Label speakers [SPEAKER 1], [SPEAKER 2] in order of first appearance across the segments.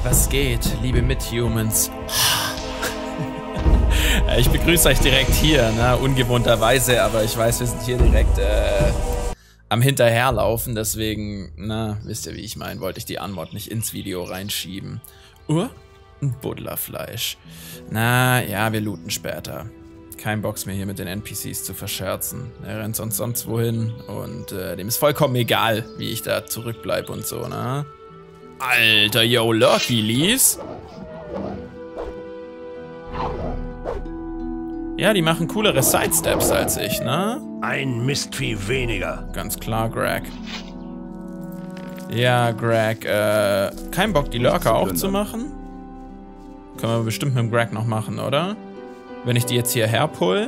[SPEAKER 1] Was geht, liebe Mithumans? Ich begrüße euch direkt hier, ne? Ungewohnterweise, aber ich weiß, wir sind hier direkt am Hinterherlaufen, deswegen, na, wisst ihr, wie ich meine, wollte ich die Anmod nicht ins Video reinschieben. Ein Buddlerfleisch. Na, ja, wir looten später. Kein Box mehr hier mit den NPCs zu verscherzen. Er rennt sonst wohin und dem ist vollkommen egal, wie ich da zurückbleibe und so, ne? Alter, yo, Lurky Lees. Ja, die machen coolere Sidesteps als ich, ne?
[SPEAKER 2] Ein Mistvieh weniger.
[SPEAKER 1] Ganz klar, Greg. Ja, Greg, kein Bock, die Lurker auch zu machen? Können wir bestimmt mit dem Greg noch machen, oder? Wenn ich die jetzt hierher pull.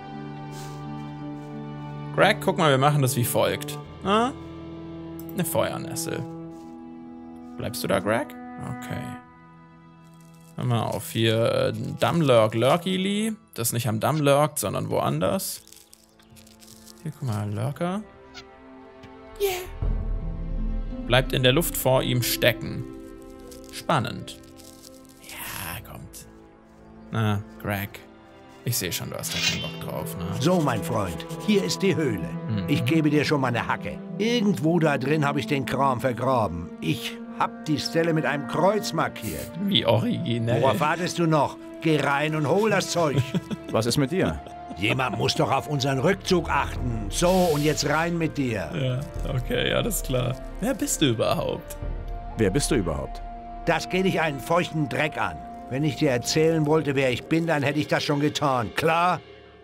[SPEAKER 1] Greg, guck mal, wir machen das wie folgt. Na? Eine Feuernessel. Bleibst du da, Greg? Okay. Hör mal auf, hier Dummlurk Lurkily. Das nicht am Damm lurkt, sondern woanders. Hier, guck mal, Lurker. Yeah. Bleibt in der Luft vor ihm stecken. Spannend. Ja, kommt. Na, Greg. Ich sehe schon, du hast da keinen Bock drauf, ne?
[SPEAKER 2] So, mein Freund, hier ist die Höhle. Ich gebe dir schon mal eine Hacke. Irgendwo da drin habe ich den Kram vergraben. Ich hab die Stelle mit einem Kreuz markiert.
[SPEAKER 1] Wie originell.
[SPEAKER 2] Worauf wartest du noch? Geh rein und hol das Zeug.
[SPEAKER 3] Was ist mit dir?
[SPEAKER 2] Jemand muss doch auf unseren Rückzug achten. So, und jetzt rein mit dir.
[SPEAKER 1] Ja, okay, alles klar. Wer bist du überhaupt?
[SPEAKER 3] Wer bist du überhaupt?
[SPEAKER 2] Das geht dich einen feuchten Dreck an. Wenn ich dir erzählen wollte, wer ich bin, dann hätte ich das schon getan. Klar?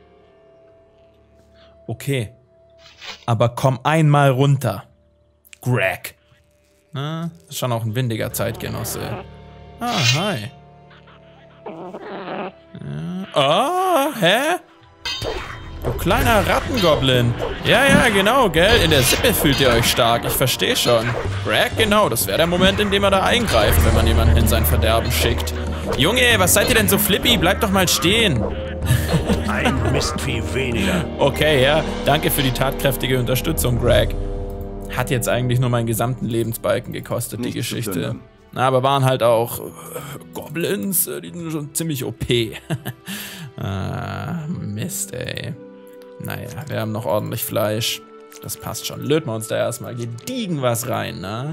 [SPEAKER 1] Okay. Aber komm einmal runter. Greg. Na, ist schon auch ein windiger Zeitgenosse. Ah, hi. Ja. Oh, hä? Du kleiner Rattengoblin. Ja, genau, gell? In der Sippe fühlt ihr euch stark. Ich verstehe schon. Greg, genau, das wäre der Moment, in dem er da eingreift, wenn man jemanden in sein Verderben schickt. Junge, was seid ihr denn so flippy? Bleibt doch mal stehen.
[SPEAKER 2] Ein Mistvieh weniger.
[SPEAKER 1] Okay, ja. Danke für die tatkräftige Unterstützung, Greg. Hat jetzt eigentlich nur meinen gesamten Lebensbalken gekostet, die Geschichte. Na, aber waren halt auch Goblins, die sind schon ziemlich OP. Mist, ey. Naja, wir haben noch ordentlich Fleisch. Das passt schon. Löten wir uns da erstmal gediegen was rein, ne?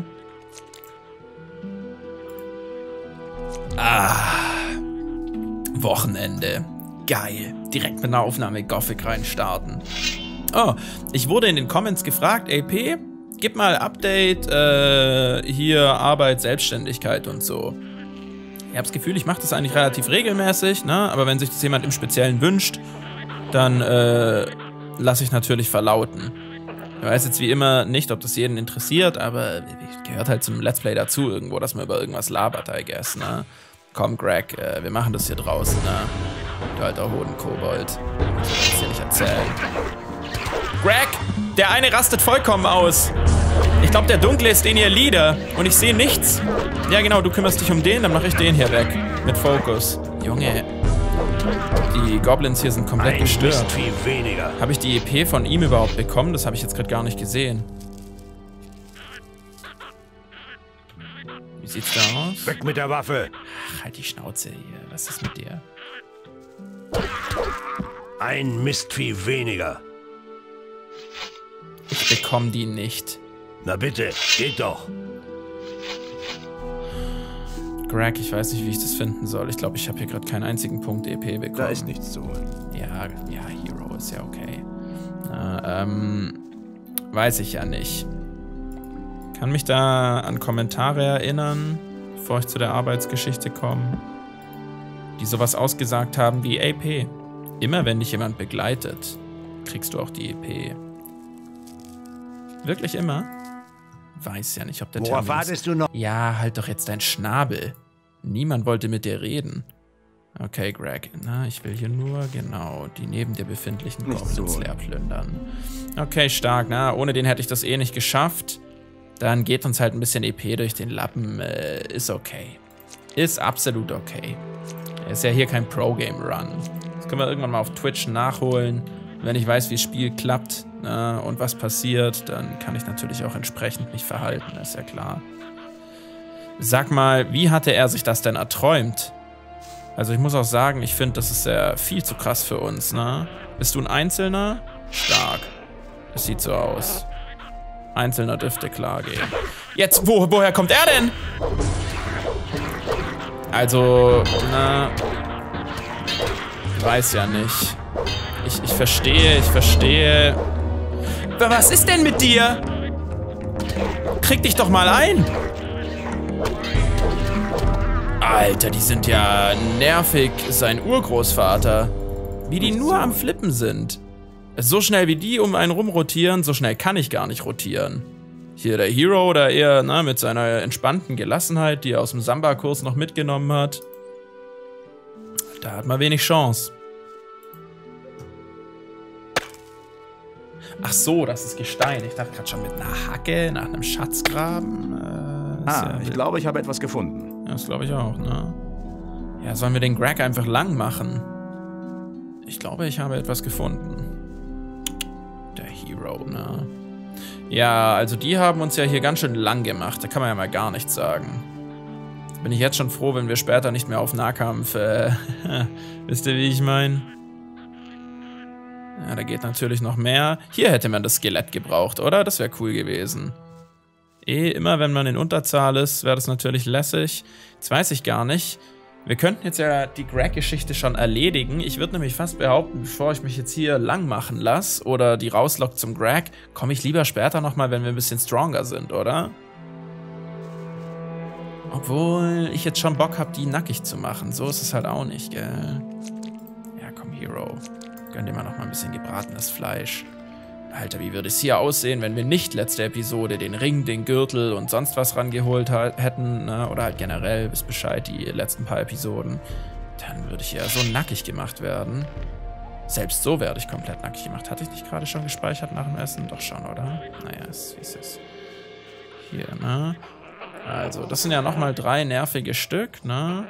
[SPEAKER 1] Wochenende. Geil. Direkt mit einer Aufnahme Gothic reinstarten. Oh, ich wurde in den Comments gefragt, AP, gib mal Update, hier Arbeit, Selbstständigkeit und so. Ich habe das Gefühl, ich mache das eigentlich relativ regelmäßig, ne? Aber wenn sich das jemand im Speziellen wünscht, dann lasse ich natürlich verlauten. Ich weiß jetzt wie immer nicht, ob das jeden interessiert, aber gehört halt zum Let's Play dazu irgendwo, dass man über irgendwas labert, I guess, ne? Komm, Greg, wir machen das hier draußen, ne? Du alter Hodenkobold. Ich will das hier nicht erzählen. Greg, der eine rastet vollkommen aus. Ich glaube, der Dunkle ist den ihr Leader und ich sehe nichts. Ja, genau, du kümmerst dich um den, dann mache ich den hier weg. Mit Fokus. Junge, die Goblins hier sind komplett gestört. Habe ich die EP von ihm überhaupt bekommen? Das habe ich jetzt gerade gar nicht gesehen. Wie sieht's da aus?
[SPEAKER 2] Weg mit der Waffe.
[SPEAKER 1] Ach, halt die Schnauze hier. Was ist mit dir?
[SPEAKER 2] Ein Mistvieh weniger.
[SPEAKER 1] Ich bekomme die nicht.
[SPEAKER 2] Na bitte, geht doch.
[SPEAKER 1] Greg, ich weiß nicht, wie ich das finden soll. Ich glaube, ich habe hier gerade keinen einzigen Punkt EP bekommen.
[SPEAKER 3] Da ist nichts zu holen.
[SPEAKER 1] Ja, Hero ist ja okay. Weiß ich ja nicht. Kann mich da an Kommentare erinnern, bevor ich zu der Arbeitsgeschichte komme, die sowas ausgesagt haben wie AP. Immer wenn dich jemand begleitet, kriegst du auch die EP. Wirklich immer? Weiß ja nicht, ob der
[SPEAKER 2] Worauf wartest du noch?
[SPEAKER 1] Ja, halt doch jetzt dein Schnabel. Niemand wollte mit dir reden. Okay, Greg. Na, ich will hier nur, genau, die neben dir befindlichen Goblins leer plündern. Okay, stark. Na, ohne den hätte ich das eh nicht geschafft. Dann geht uns halt ein bisschen EP durch den Lappen. Ist okay. Ist absolut okay. Ist ja hier kein Pro-Game-Run. Das können wir irgendwann mal auf Twitch nachholen. Wenn ich weiß, wie das Spiel klappt, und was passiert, dann kann ich natürlich auch entsprechend mich verhalten, ist ja klar. Sag mal, wie hatte er sich das denn erträumt? Also ich muss auch sagen, ich finde, das ist ja viel zu krass für uns, ne? Bist du ein Einzelner? Stark. Es sieht so aus. Einzelner dürfte klar gehen. Jetzt, woher kommt er denn? Also, na... Ich weiß ja nicht. Ich verstehe. Was ist denn mit dir? Krieg dich doch mal ein. Alter, die sind ja nervig, sein Urgroßvater. Wie die nur am Flippen sind. So schnell wie die um einen rumrotieren, so schnell kann ich gar nicht rotieren. Hier der Hero, der eher mit seiner entspannten Gelassenheit, die er aus dem Samba-Kurs noch mitgenommen hat. Da hat man wenig Chance. Ach so, das ist Gestein. Ich dachte gerade schon mit einer Hacke, nach einem Schatzgraben.
[SPEAKER 3] Ja, ich glaube, ich habe etwas gefunden.
[SPEAKER 1] Ja, das glaube ich auch, ne? Ja, sollen wir den Greg einfach lang machen? Ich glaube, ich habe etwas gefunden. Der Hero, ne? Ja, also die haben uns ja hier ganz schön lang gemacht. Da kann man ja mal gar nichts sagen. Bin ich jetzt schon froh, wenn wir später nicht mehr auf Nahkampf... wisst ihr, wie ich meine? Ja, da geht natürlich noch mehr. Hier hätte man das Skelett gebraucht, oder? Das wäre cool gewesen. Immer wenn man in Unterzahl ist, wäre das natürlich lässig. Jetzt weiß ich gar nicht. Wir könnten jetzt ja die Greg-Geschichte schon erledigen. Ich würde nämlich fast behaupten, bevor ich mich jetzt hier lang machen lasse oder die rauslockt zum Greg, komme ich lieber später nochmal, wenn wir ein bisschen stronger sind, oder? Obwohl ich jetzt schon Bock habe, die nackig zu machen. So ist es halt auch nicht, gell? Ja, komm, Hero. Gönn dir mal noch mal ein bisschen gebratenes Fleisch. Alter, wie würde es hier aussehen, wenn wir nicht letzte Episode den Ring, den Gürtel und sonst was rangeholt hätten, ne? Oder halt generell, wisst Bescheid, die letzten paar Episoden. Dann würde ich ja so nackig gemacht werden. Selbst so werde ich komplett nackig gemacht. Hatte ich nicht gerade schon gespeichert nach dem Essen? Doch schon, oder? Naja, wie ist es? Hier, ne? Also, das sind ja nochmal 3 nervige Stück, ne?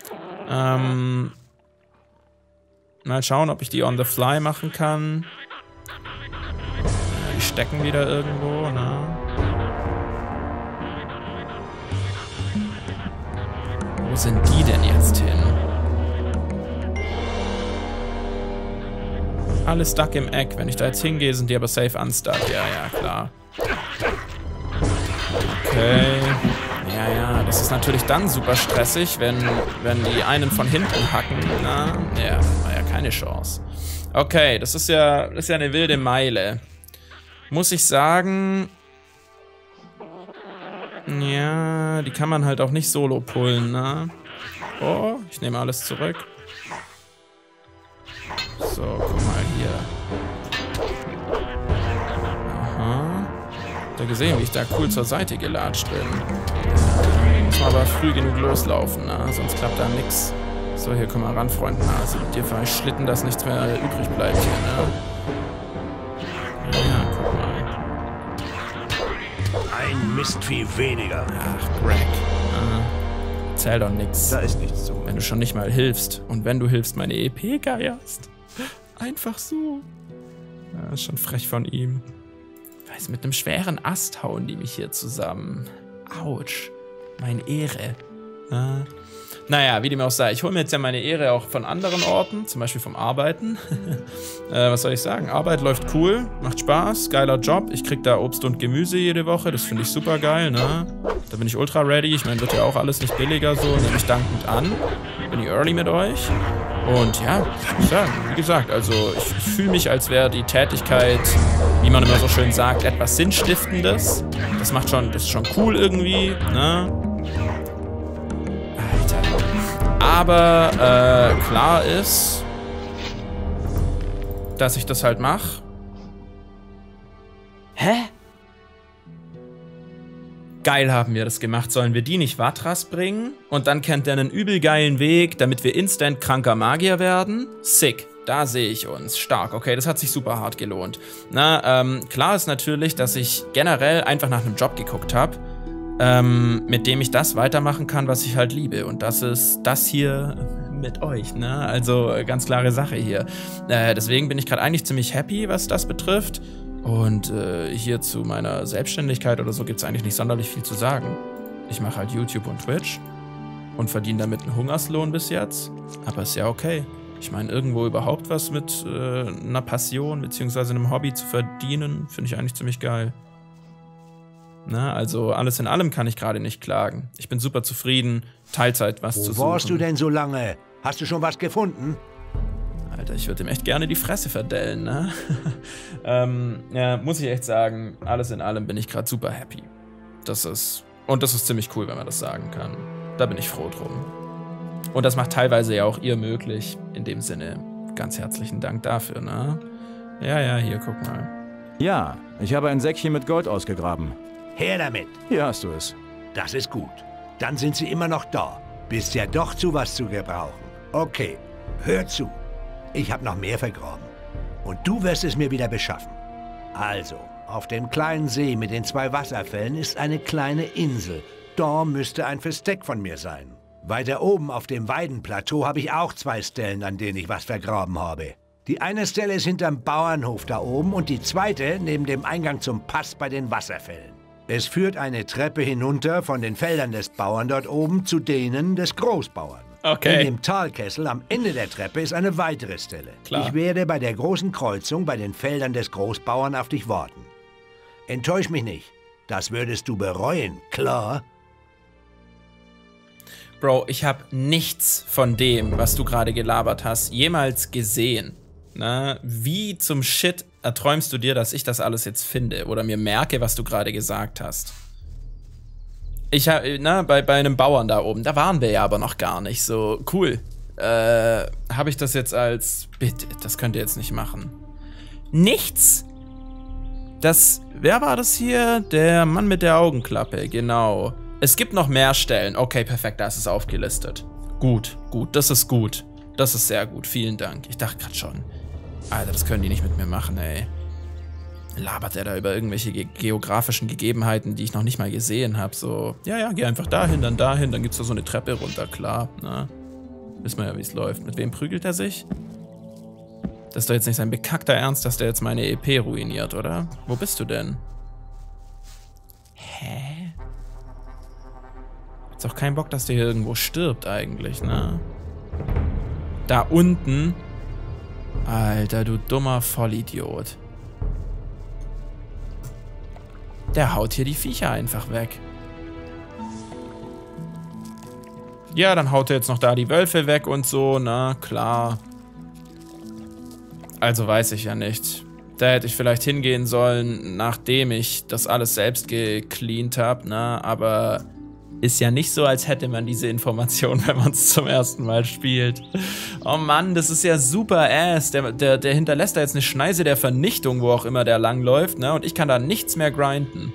[SPEAKER 1] Mal schauen, ob ich die on the fly machen kann. Die stecken wieder irgendwo, ne? Wo sind die denn jetzt hin? Alle stuck im Eck. Wenn ich da jetzt hingehe, sind die aber safe unstuck. Ja, ja, klar. Okay. Ja, das ist natürlich dann super stressig, wenn die einen von hinten hacken. Na, ja, war ja keine Chance. Okay, das ist ja eine wilde Meile. Muss ich sagen... Ja, die kann man halt auch nicht solo pullen, ne? Oh, ich nehme alles zurück. So, guck mal hier. Aha. Habt ihr gesehen, wie ich da cool zur Seite gelatscht bin? Muss man aber früh genug loslaufen, ne? Sonst klappt da nix. So, hier komm mal ran, Freundnase. Mit dir fahr ich Schlitten, dass nichts mehr übrig bleibt hier, ne? Ja, guck mal.
[SPEAKER 2] Ein Mistvieh weniger.
[SPEAKER 1] Ach, Greg. Erzähl doch nix.
[SPEAKER 3] Da ist nichts zu.
[SPEAKER 1] Wenn du schon nicht mal hilfst. Und wenn du hilfst, meine EP geierst. Einfach so. Ja, ist schon frech von ihm. Weiß, mit einem schweren Ast hauen die mich hier zusammen. Autsch. Meine Ehre. Naja, wie dem auch sei. Ich hole mir jetzt ja meine Ehre auch von anderen Orten, zum Beispiel vom Arbeiten. Was soll ich sagen? Arbeit läuft cool, macht Spaß, geiler Job. Ich krieg da Obst und Gemüse jede Woche, das finde ich super geil, ne? Da bin ich ultra ready. Ich meine, wird ja auch alles nicht billiger so, nehme ich dankend an. Bin ich early mit euch. Und ja, was soll ich sagen? Wie gesagt, also ich fühle mich, als wäre die Tätigkeit, wie man immer so schön sagt, etwas Sinnstiftendes. Das ist schon cool irgendwie, ne? Aber klar ist, dass ich das halt mache. Hä? Geil haben wir das gemacht. Sollen wir die nicht Vatras bringen? Und dann kennt er einen übel geilen Weg, damit wir instant kranker Magier werden? Sick. Da sehe ich uns. Stark. Okay, das hat sich super hart gelohnt. Na, klar ist natürlich, dass ich generell einfach nach einem Job geguckt habe. Mit dem ich das weitermachen kann, was ich halt liebe. Und das ist das hier mit euch, ne? Also ganz klare Sache hier. Deswegen bin ich gerade eigentlich ziemlich happy, was das betrifft. Und hier zu meiner Selbstständigkeit oder so gibt es eigentlich nicht sonderlich viel zu sagen. Ich mache halt YouTube und Twitch und verdiene damit einen Hungerslohn bis jetzt. Aber ist ja okay. Ich meine, irgendwo überhaupt was mit einer Passion bzw. einem Hobby zu verdienen, finde ich eigentlich ziemlich geil. Na, also alles in allem kann ich gerade nicht klagen. Ich bin super zufrieden, Teilzeit was zu suchen.
[SPEAKER 2] Wo warst du denn so lange? Hast du schon was gefunden?
[SPEAKER 1] Alter, ich würde ihm echt gerne die Fresse verdellen, ne? Ja, muss ich echt sagen, alles in allem bin ich gerade super happy. Das ist ziemlich cool, wenn man das sagen kann. Da bin ich froh drum. Und das macht teilweise ja auch ihr möglich. In dem Sinne, ganz herzlichen Dank dafür, ne? Ja, hier, guck mal.
[SPEAKER 3] Ja, ich habe ein Säckchen mit Gold ausgegraben.
[SPEAKER 2] Her damit.
[SPEAKER 3] Hier hast du es.
[SPEAKER 2] Das ist gut. Dann sind sie immer noch da. Bist ja doch zu was zu gebrauchen. Okay, hör zu. Ich habe noch mehr vergraben. Und du wirst es mir wieder beschaffen. Also, auf dem kleinen See mit den 2 Wasserfällen ist eine kleine Insel. Da müsste ein Versteck von mir sein. Weiter oben auf dem Weidenplateau habe ich auch 2 Stellen, an denen ich was vergraben habe. Die eine Stelle ist hinterm Bauernhof da oben und die zweite neben dem Eingang zum Pass bei den Wasserfällen. Es führt eine Treppe hinunter von den Feldern des Bauern dort oben zu denen des Großbauern.
[SPEAKER 1] Okay.
[SPEAKER 2] In dem Talkessel am Ende der Treppe ist eine weitere Stelle.
[SPEAKER 1] Klar.
[SPEAKER 2] Ich werde bei der großen Kreuzung bei den Feldern des Großbauern auf dich warten. Enttäusch mich nicht. Das würdest du bereuen, klar?
[SPEAKER 1] Bro, ich habe nichts von dem, was du gerade gelabert hast, jemals gesehen. Na, wie zum Shit erträumst du dir, dass ich das alles jetzt finde oder mir merke, was du gerade gesagt hast? Bei einem Bauern da oben, da waren wir ja aber noch gar nicht so. Cool. Habe ich das jetzt als... Bitte, das könnt ihr jetzt nicht machen. Nichts? Wer war das hier? Der Mann mit der Augenklappe, genau. Es gibt noch mehr Stellen. Okay, perfekt, da ist es aufgelistet. Gut, das ist gut. Das ist sehr gut, vielen Dank. Ich dachte gerade schon, Alter, das können die nicht mit mir machen, ey. Labert er da über irgendwelche geografischen Gegebenheiten, die ich noch nicht mal gesehen habe. So, ja, geh einfach dahin, dann gibt's da so eine Treppe runter, klar. Na, wissen wir ja, wie es läuft. Mit wem prügelt er sich? Das ist doch jetzt nicht sein bekackter Ernst, dass der jetzt meine EP ruiniert, oder? Wo bist du denn? Hä? Hat's auch keinen Bock, dass der hier irgendwo stirbt eigentlich, ne? Da unten. Alter, du dummer Vollidiot. Der haut hier die Viecher einfach weg. Ja, dann haut er jetzt noch da die Wölfe weg und so, na klar. Also weiß ich ja nicht. Da hätte ich vielleicht hingehen sollen, nachdem ich das alles selbst gecleant habe, na, aber ist ja nicht so, als hätte man diese Information, wenn man es zum ersten Mal spielt. Oh Mann, das ist ja super ass. Der hinterlässt da jetzt eine Schneise der Vernichtung, wo auch immer der langläuft, ne? Und ich kann da nichts mehr grinden.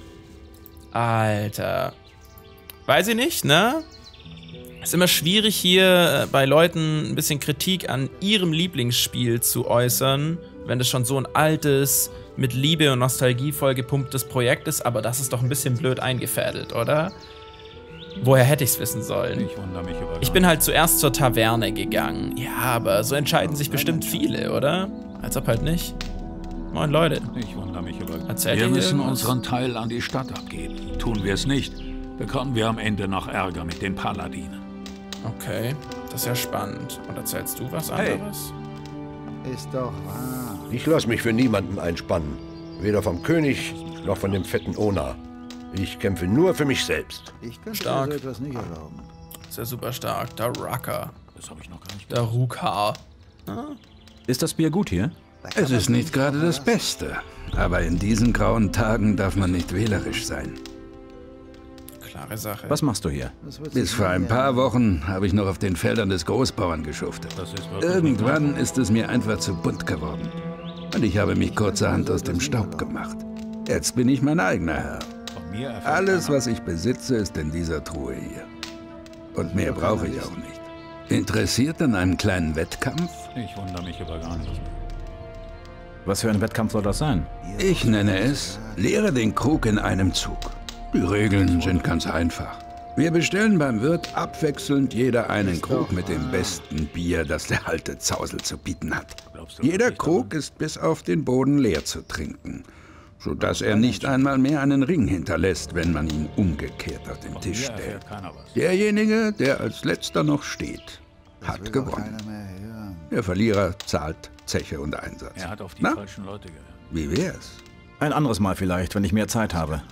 [SPEAKER 1] Alter. Weiß ich nicht, ne? Ist immer schwierig hier bei Leuten ein bisschen Kritik an ihrem Lieblingsspiel zu äußern, wenn das schon so ein altes, mit Liebe und Nostalgie vollgepumptes Projekt ist, aber das ist doch ein bisschen blöd eingefädelt, oder? Woher hätte ich's wissen sollen?
[SPEAKER 3] Ich wundere mich über.
[SPEAKER 1] Ich bin halt zuerst zur Taverne gegangen. Ja, aber so entscheiden sich bestimmt viele, oder? Als ob halt nicht. Moin, Leute.
[SPEAKER 3] Ich wundere mich über.
[SPEAKER 4] Wir müssen unseren Teil an die Stadt abgeben. Tun wir es nicht, bekommen wir am Ende noch Ärger mit den Paladinen.
[SPEAKER 1] Okay, das ist ja spannend. Und erzählst du was anderes?
[SPEAKER 2] Ist doch wahr. Ich lasse mich für niemanden einspannen. Weder vom König noch von dem fetten Ona. Ich kämpfe nur für mich selbst.
[SPEAKER 5] Ich könnte
[SPEAKER 1] Stark.
[SPEAKER 5] mir so etwas nicht erlauben.
[SPEAKER 1] Ist ja super stark. Der Rucker.
[SPEAKER 3] Das habe ich noch gar nicht.
[SPEAKER 1] Der Ruka.
[SPEAKER 3] Ist das Bier gut hier?
[SPEAKER 4] Es ist nicht gerade das Beste, aber in diesen grauen Tagen darf man nicht wählerisch sein.
[SPEAKER 1] Klare Sache.
[SPEAKER 3] Was machst du hier?
[SPEAKER 4] Bis vor ein paar Wochen habe ich noch auf den Feldern des Großbauern geschuftet.
[SPEAKER 3] Das ist wirklich
[SPEAKER 4] Irgendwann ist es mir einfach zu bunt geworden. Und ich habe mich kurzerhand aus dem Staub gemacht. Jetzt bin ich mein eigener Herr.
[SPEAKER 3] von mir erfährt
[SPEAKER 4] Alles,
[SPEAKER 3] keiner.
[SPEAKER 4] was ich besitze, ist in dieser Truhe hier. Und mehr brauche ich auch nicht. Interessiert an einem kleinen Wettkampf?
[SPEAKER 3] Ich wundere mich über gar nichts. Was für ein Wettkampf soll das sein?
[SPEAKER 4] Ich nenne es Leere den Krug in einem Zug. Die Regeln sind ganz einfach. Wir bestellen beim Wirt abwechselnd jeder einen Krug mit dem besten Bier, das der alte Zausel zu bieten hat. Jeder Krug ist bis auf den Boden leer zu trinken. sodass er nicht einmal mehr einen Ring hinterlässt, wenn man ihn umgekehrt auf den Tisch
[SPEAKER 3] Hier
[SPEAKER 4] stellt.
[SPEAKER 3] erfährt keiner was.
[SPEAKER 4] Derjenige, der als letzter noch steht, hat gewonnen. Der Verlierer zahlt Zeche und Einsatz.
[SPEAKER 3] Er hat auf die
[SPEAKER 4] Na,
[SPEAKER 3] falschen Leute gehört.
[SPEAKER 4] wie wär's?
[SPEAKER 3] Ein anderes Mal vielleicht, wenn ich mehr Zeit habe.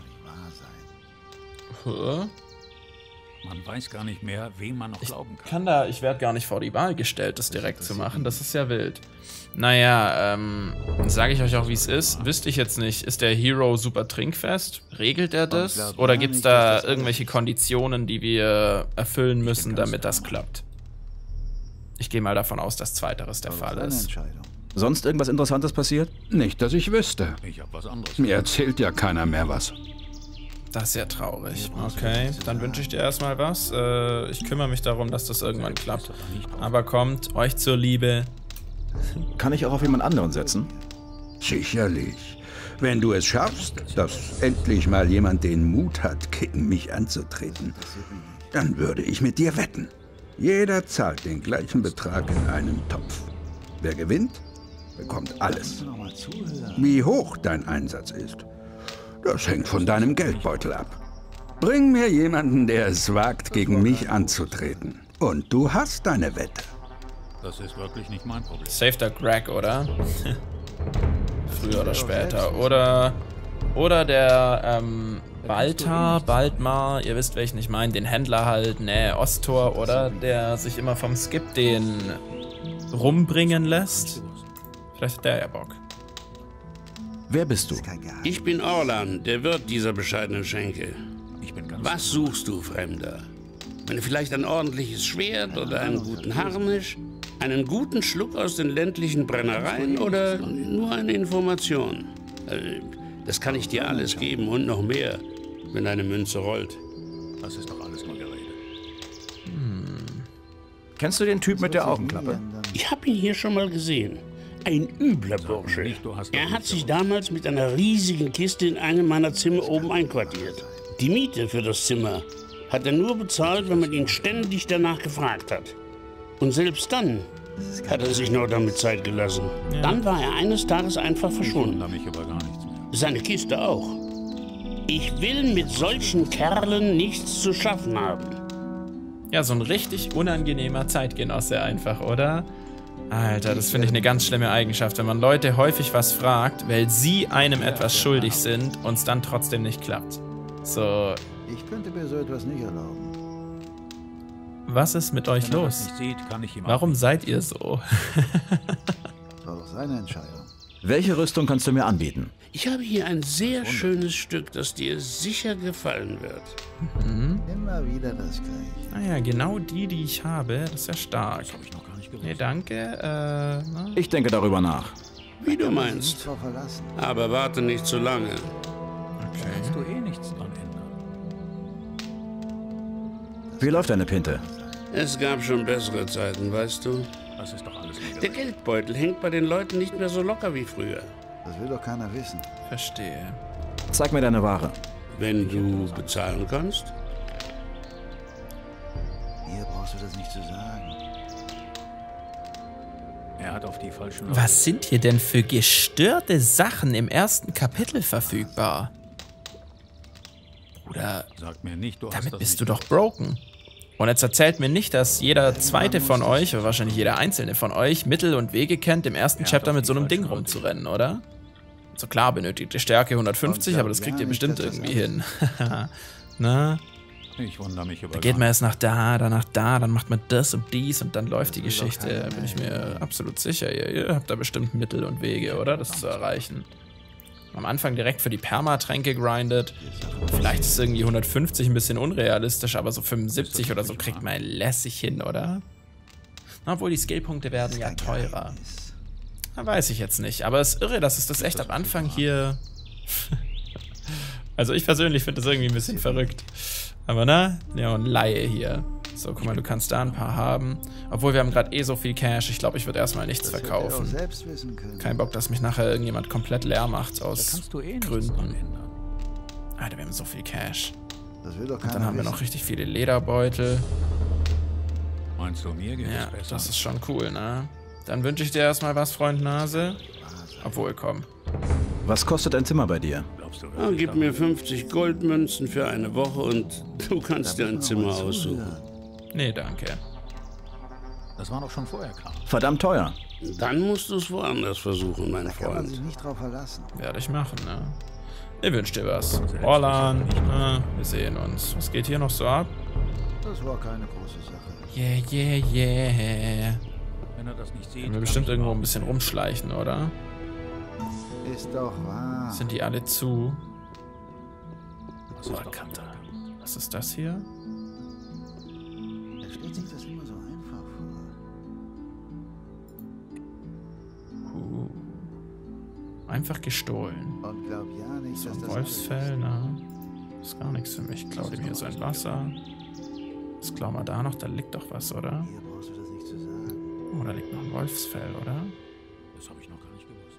[SPEAKER 1] Huh?
[SPEAKER 3] Man weiß gar nicht mehr, wem man noch glauben kann.
[SPEAKER 1] Ich werde gar nicht vor die Wahl gestellt, das direkt zu machen. Das ist ja wild. Naja, sage ich euch auch, wie es ist. Wüsste ich jetzt nicht. Ist der Hero super trinkfest? Regelt er das? Oder gibt es da irgendwelche Konditionen, die wir erfüllen müssen, damit das klappt? Ich gehe mal davon aus, dass Zweiteres der Fall ist.
[SPEAKER 3] Sonst irgendwas Interessantes passiert?
[SPEAKER 4] Nicht, dass ich wüsste.
[SPEAKER 3] Ich hab was anderes.
[SPEAKER 4] Mir erzählt ja keiner mehr was.
[SPEAKER 1] Das ist ja traurig. Okay, dann wünsche ich dir erstmal was. Ich kümmere mich darum, dass das irgendwann klappt. Aber kommt, euch zur Liebe.
[SPEAKER 3] Kann ich auch auf jemand anderen setzen?
[SPEAKER 4] Sicherlich. Wenn du es schaffst, dass endlich mal jemand den Mut hat, gegen mich anzutreten, dann würde ich mit dir wetten. Jeder zahlt den gleichen Betrag in einen Topf. Wer gewinnt, bekommt alles. Wie hoch dein Einsatz ist, das hängt von deinem Geldbeutel ab. Bring mir jemanden, der es wagt, gegen mich anzutreten. Und du hast deine Wette.
[SPEAKER 3] Das ist wirklich nicht mein Problem.
[SPEAKER 1] Save der Greg, oder? Früher oder später. Oder der, Baltar, ihr wisst, welchen ich meine, den Händler halt, Osttor, oder? Der sich immer vom Skip den rumbringen lässt. Vielleicht hat der ja Bock.
[SPEAKER 3] Wer bist du?
[SPEAKER 5] Ich bin Orlan, der Wirt dieser bescheidenen Schenke.
[SPEAKER 3] Ich bin ganz...
[SPEAKER 5] Was suchst du, Fremder? Vielleicht ein ordentliches Schwert oder einen guten Harnisch? Einen guten Schluck aus den ländlichen Brennereien oder nur eine Information? Das kann ich dir alles geben und noch mehr, wenn eine Münze rollt.
[SPEAKER 3] Das ist doch alles nur Gerede. Kennst du den Typ mit der Augenklappe?
[SPEAKER 5] Ich habe ihn hier schon mal gesehen. Ein übler Bursche. Er hat sich damals mit einer riesigen Kiste in einem meiner Zimmer oben einquartiert. Die Miete für das Zimmer hat er nur bezahlt, wenn man ihn ständig danach gefragt hat. Und selbst dann hat er sich noch damit Zeit gelassen. Ja. Dann war er eines Tages einfach verschwunden.
[SPEAKER 3] Ich aber gar nichts mehr.
[SPEAKER 5] Seine Kiste auch. Ich will mit solchen Kerlen nichts zu schaffen haben.
[SPEAKER 1] Ja, so ein richtig unangenehmer Zeitgenosse einfach, oder? Alter, das finde ich eine ganz schlimme Eigenschaft, wenn man Leute häufig was fragt, weil sie einem etwas schuldig sind und es dann trotzdem nicht klappt. So.
[SPEAKER 6] Ich könnte mir so etwas nicht erlauben.
[SPEAKER 1] Was ist mit euch los? Warum seid ihr so?
[SPEAKER 6] War doch seine Entscheidung.
[SPEAKER 3] Welche Rüstung kannst du mir anbieten?
[SPEAKER 5] Ich habe hier ein sehr schönes Stück, das dir sicher gefallen wird.
[SPEAKER 6] Immer wieder das Gleiche.
[SPEAKER 1] Naja, genau die ich habe. Das ist ja stark.
[SPEAKER 3] Das habe ich noch gar nicht gewusst.
[SPEAKER 1] Nee, danke. Na?
[SPEAKER 3] Ich denke darüber nach.
[SPEAKER 5] Wie du
[SPEAKER 6] Nicht
[SPEAKER 5] meinst.
[SPEAKER 6] drauf verlassen.
[SPEAKER 5] Aber warte nicht zu lange.
[SPEAKER 3] Kannst du eh nichts dran ändern. Wie läuft deine Pinte?
[SPEAKER 5] Es gab schon bessere Zeiten, weißt du?
[SPEAKER 3] Das ist doch alles
[SPEAKER 5] Der Geldbeutel hängt bei den Leuten nicht mehr so locker wie früher.
[SPEAKER 6] Das will doch keiner wissen.
[SPEAKER 1] Verstehe.
[SPEAKER 3] Zeig mir deine Ware.
[SPEAKER 5] Wenn du bezahlen kannst.
[SPEAKER 6] Hier brauchst du das nicht zu sagen.
[SPEAKER 3] Er hat auf die falschen...
[SPEAKER 1] Was sind hier denn für gestörte Sachen im ersten Kapitel verfügbar? Bruder,
[SPEAKER 3] Sag mir nicht, du hast
[SPEAKER 1] damit
[SPEAKER 3] das
[SPEAKER 1] bist
[SPEAKER 3] nicht
[SPEAKER 1] du doch broken. Und jetzt erzählt mir nicht, dass jeder zweite von euch, oder wahrscheinlich jeder einzelne von euch, Mittel und Wege kennt, im ersten Chapter mit so einem Ding rumzurennen, oder? So klar, benötigt ihr Stärke 150, aber das kriegt ihr bestimmt irgendwie hin. Na?
[SPEAKER 3] Ich wundere mich über...
[SPEAKER 1] Da geht man erst nach da, dann nach da, dann macht man das und dies und dann läuft die Geschichte. Bin ich mir absolut sicher. Ihr habt da bestimmt Mittel und Wege, oder? Das zu erreichen. Am Anfang direkt für die Permatränke grindet. Vielleicht ist irgendwie 150 ein bisschen unrealistisch, aber so 75 oder so kriegt man lässig hin, oder? Obwohl die Skillpunkte werden ja teurer. Na, weiß ich jetzt nicht. Aber es ist irre, dass es das echt am Anfang hier... Also ich persönlich finde das irgendwie ein bisschen verrückt. Aber na, ja, und Laie hier. So, guck mal, du kannst da ein paar haben. Obwohl, wir haben gerade eh so viel Cash. Ich glaube, ich würde erstmal nichts verkaufen.
[SPEAKER 6] Selbst wissen können.
[SPEAKER 1] Kein Bock, dass mich nachher irgendjemand komplett leer macht aus
[SPEAKER 3] Kannst du eh nichts
[SPEAKER 1] Gründen.
[SPEAKER 3] dran ändern.
[SPEAKER 1] Alter, wir haben so viel Cash.
[SPEAKER 6] Das will doch
[SPEAKER 1] Und
[SPEAKER 6] keiner
[SPEAKER 1] dann haben wir
[SPEAKER 6] wissen.
[SPEAKER 1] noch richtig viele Lederbeutel.
[SPEAKER 3] Meinst du, mir geht
[SPEAKER 1] Ja,
[SPEAKER 3] es besser?
[SPEAKER 1] das ist schon cool, ne? Dann wünsche ich dir erstmal was, Freund Nase. Obwohl, komm.
[SPEAKER 3] Was kostet ein Zimmer bei dir?
[SPEAKER 5] Gib mir 50 Goldmünzen für eine Woche und du kannst dir ein Zimmer aussuchen.
[SPEAKER 1] Nee, danke.
[SPEAKER 3] Das war doch schon vorher klar. Verdammt teuer.
[SPEAKER 5] Dann musst du es woanders versuchen, mein
[SPEAKER 6] Da kann man sich
[SPEAKER 5] Freund.
[SPEAKER 6] nicht drauf verlassen.
[SPEAKER 1] Werde ich machen, ne? Ich wünsch dir was. Orlan, wir sehen uns. Was geht hier noch so ab?
[SPEAKER 6] Das war keine große Sache.
[SPEAKER 1] Yeah.
[SPEAKER 3] Wenn er das nicht sieht,
[SPEAKER 1] Können wir bestimmt irgendwo ein bisschen rumschleichen, oder?
[SPEAKER 6] Ist doch wahr.
[SPEAKER 1] Sind die alle zu?
[SPEAKER 3] Wakanda.
[SPEAKER 1] Was ist das hier?
[SPEAKER 6] Er stellt sich das immer so einfach vor.
[SPEAKER 1] Einfach gestohlen.
[SPEAKER 6] Und glaub ja nicht,
[SPEAKER 1] So
[SPEAKER 6] dass
[SPEAKER 1] ein
[SPEAKER 6] das
[SPEAKER 1] Wolfsfell, na. Das ist gar nichts für mich. Klau dem hier sein Wasser. Was klauen wir da noch? Da liegt doch was, oder?
[SPEAKER 6] Hier brauchst du das nicht zu sagen.
[SPEAKER 1] Oh, da liegt noch ein Wolfsfell, oder?
[SPEAKER 3] Das habe ich noch gar nicht gewusst.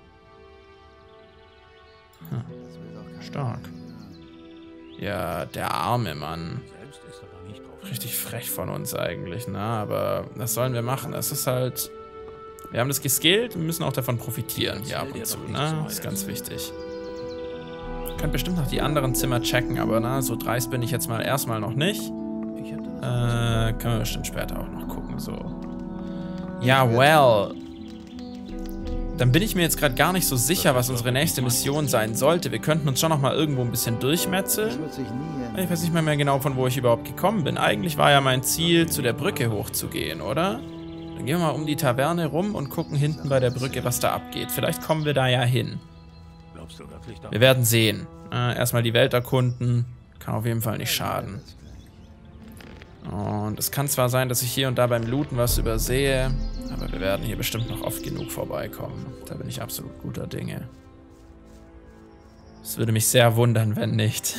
[SPEAKER 6] Das will doch keiner
[SPEAKER 1] Stark.
[SPEAKER 6] hören.
[SPEAKER 1] Ja, der arme Mann.
[SPEAKER 3] Selbst ist er da nicht drauf.
[SPEAKER 1] Richtig frech von uns eigentlich, ne? Aber was sollen wir machen? Es ist halt... Wir haben das geskillt und müssen auch davon profitieren hier ab und zu, ne? Das ist ganz wichtig. Könnt bestimmt noch die anderen Zimmer checken, aber na, so dreist bin ich jetzt mal erstmal noch nicht. Können wir bestimmt später auch noch gucken, so. Ja, well. Dann bin ich mir jetzt gerade gar nicht so sicher, was unsere nächste Mission sein sollte. Wir könnten uns schon noch mal irgendwo ein bisschen
[SPEAKER 6] Das
[SPEAKER 1] durchmetzeln.
[SPEAKER 6] wird sich nie ändern.
[SPEAKER 1] Ich weiß nicht mehr genau, von wo ich überhaupt gekommen bin. Eigentlich war ja mein Ziel, zu der Brücke hochzugehen, oder? Dann gehen wir mal um die Taverne rum und gucken hinten bei der Brücke, was da abgeht. Vielleicht kommen wir da ja hin.
[SPEAKER 3] Glaubst du wirklich da?
[SPEAKER 1] Wir werden sehen. Erstmal die Welt erkunden. Kann auf jeden Fall nicht schaden. Und es kann zwar sein, dass ich hier und da beim Looten was übersehe, aber wir werden hier bestimmt noch oft genug vorbeikommen. Da bin ich absolut guter Dinge. Es würde mich sehr wundern, wenn nicht.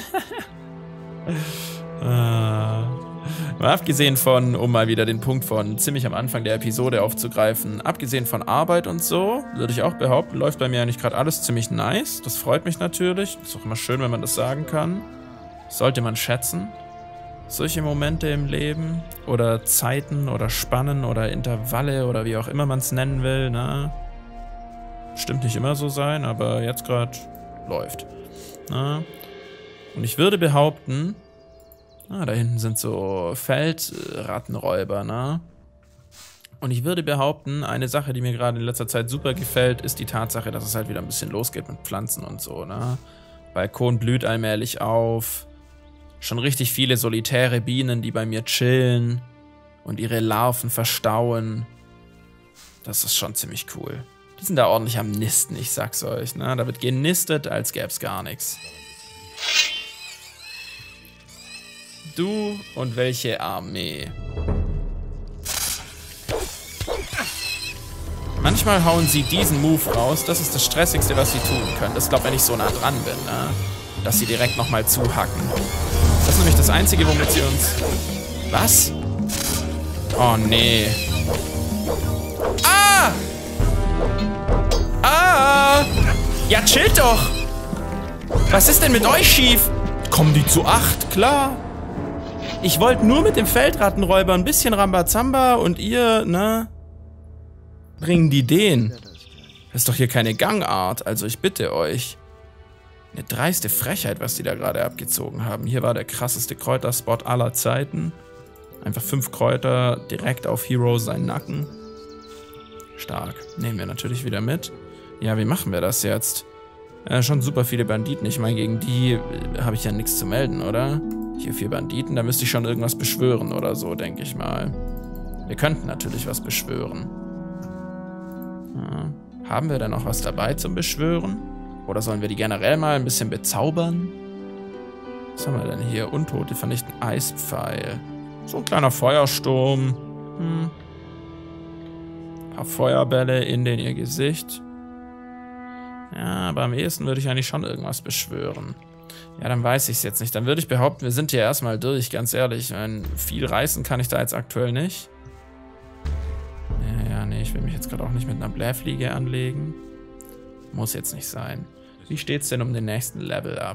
[SPEAKER 1] Mal abgesehen von, um mal wieder den Punkt von ziemlich am Anfang der Episode aufzugreifen, abgesehen von Arbeit und so, würde ich auch behaupten, läuft bei mir eigentlich gerade alles ziemlich nice. Das freut mich natürlich. Ist auch immer schön, wenn man das sagen kann. Sollte man schätzen. Solche Momente im Leben oder Zeiten oder Spannen oder Intervalle oder wie auch immer man es nennen will, na, stimmt nicht immer so sein, aber jetzt gerade läuft. Na. Und ich würde behaupten, da hinten sind so Feldrattenräuber, ne? Und ich würde behaupten, eine Sache, die mir gerade in letzter Zeit super gefällt, ist die Tatsache, dass es halt wieder ein bisschen losgeht mit Pflanzen und so, ne? Balkon blüht allmählich auf. Schon richtig viele solitäre Bienen, die bei mir chillen und ihre Larven verstauen. Das ist schon ziemlich cool. Die sind da ordentlich am Nisten, ich sag's euch, ne? Da wird genistet, als gäb's gar nichts. Du und welche Armee? Manchmal hauen sie diesen Move raus. Das ist das Stressigste, was sie tun können. Das glaube, wenn ich so nah dran bin, ne? Dass sie direkt nochmal zuhacken. Das ist nämlich das Einzige, womit sie uns... Was? Oh, nee. Ah! Ah! Ja, chillt doch! Was ist denn mit euch schief? Kommen die zu 8? Klar. Ich wollte nur mit dem Feldrattenräuber ein bisschen Rambazamba und ihr, ne? Bringen die den. Das ist doch hier keine Gangart, also ich bitte euch. Eine dreiste Frechheit, was die da gerade abgezogen haben. Hier war der krasseste Kräuterspot aller Zeiten. Einfach 5 Kräuter direkt auf Hero seinen Nacken. Stark. Nehmen wir natürlich wieder mit. Ja, wie machen wir das jetzt? Schon super viele Banditen. Ich meine, gegen die habe ich ja nichts zu melden, oder? Hier 4 Banditen, da müsste ich schon irgendwas beschwören oder so, denke ich mal. Wir könnten natürlich was beschwören. Ja. Haben wir denn noch was dabei zum Beschwören? Oder sollen wir die generell mal ein bisschen bezaubern? Was haben wir denn hier? Untote vernichten Eispfeil. So ein kleiner Feuersturm. Ein paar Feuerbälle in ihr Gesicht. Ja, aber am ehesten würde ich eigentlich schon irgendwas beschwören. Ja, dann weiß ich es jetzt nicht. Dann würde ich behaupten, wir sind hier erstmal durch, ganz ehrlich. Viel reißen kann ich da jetzt aktuell nicht. Ja, nee, ich will mich jetzt gerade auch nicht mit einer Blähfliege anlegen. Muss jetzt nicht sein. Wie steht's denn um den nächsten Level ab?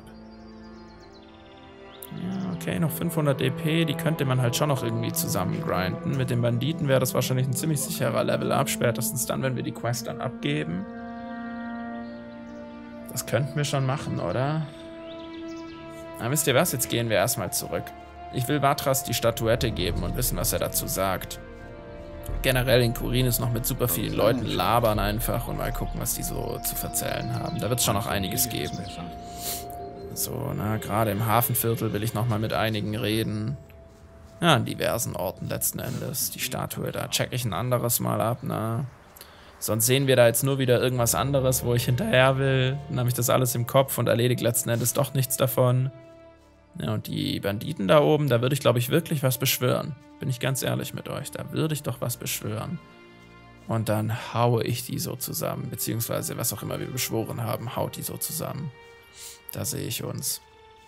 [SPEAKER 1] Ja, okay, noch 500 EP, die könnte man halt schon noch irgendwie zusammengrinden. Mit den Banditen wäre das wahrscheinlich ein ziemlich sicherer Level-Up, spätestens dann, wenn wir die Quest dann abgeben. Das könnten wir schon machen, oder? Na, wisst ihr was? Jetzt gehen wir erstmal zurück. Ich will Vatras die Statuette geben und wissen, was er dazu sagt. Generell in Khorinis noch mit super vielen Leuten labern einfach und mal gucken, was die so zu erzählen haben. Da wird es schon noch einiges geben. So, na, gerade im Hafenviertel will ich nochmal mit einigen reden. Ja, an diversen Orten letzten Endes. Die Statue, da check ich ein anderes Mal ab, na. Sonst sehen wir da jetzt nur wieder irgendwas anderes, wo ich hinterher will. Dann habe ich das alles im Kopf und erledige letzten Endes doch nichts davon. Ja, und die Banditen da oben, da würde ich, glaube ich, wirklich was beschwören. Bin ich ganz ehrlich mit euch, da würde ich doch was beschwören. Und dann haue ich die so zusammen, beziehungsweise was auch immer wir beschworen haben, haut die so zusammen. Da sehe ich uns.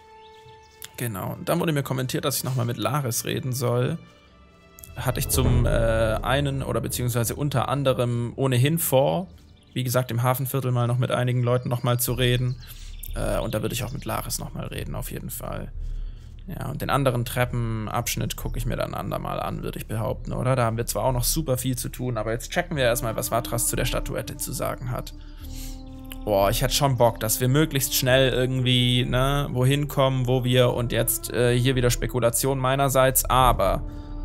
[SPEAKER 1] Genau, und dann wurde mir kommentiert, dass ich nochmal mit Laris reden soll. Hatte ich zum einen oder beziehungsweise unter anderem ohnehin vor, wie gesagt, im Hafenviertel mal noch mit einigen Leuten nochmal zu reden. Und da würde ich auch mit Laris nochmal reden, auf jeden Fall. Ja, und den anderen Treppenabschnitt gucke ich mir dann andermal an, würde ich behaupten, oder? Da haben wir zwar auch noch super viel zu tun, aber jetzt checken wir erstmal, was Vatras zu der Statuette zu sagen hat. Boah, ich hätte schon Bock, dass wir möglichst schnell irgendwie, ne, wohin kommen, wo wir, und jetzt hier wieder Spekulation meinerseits, aber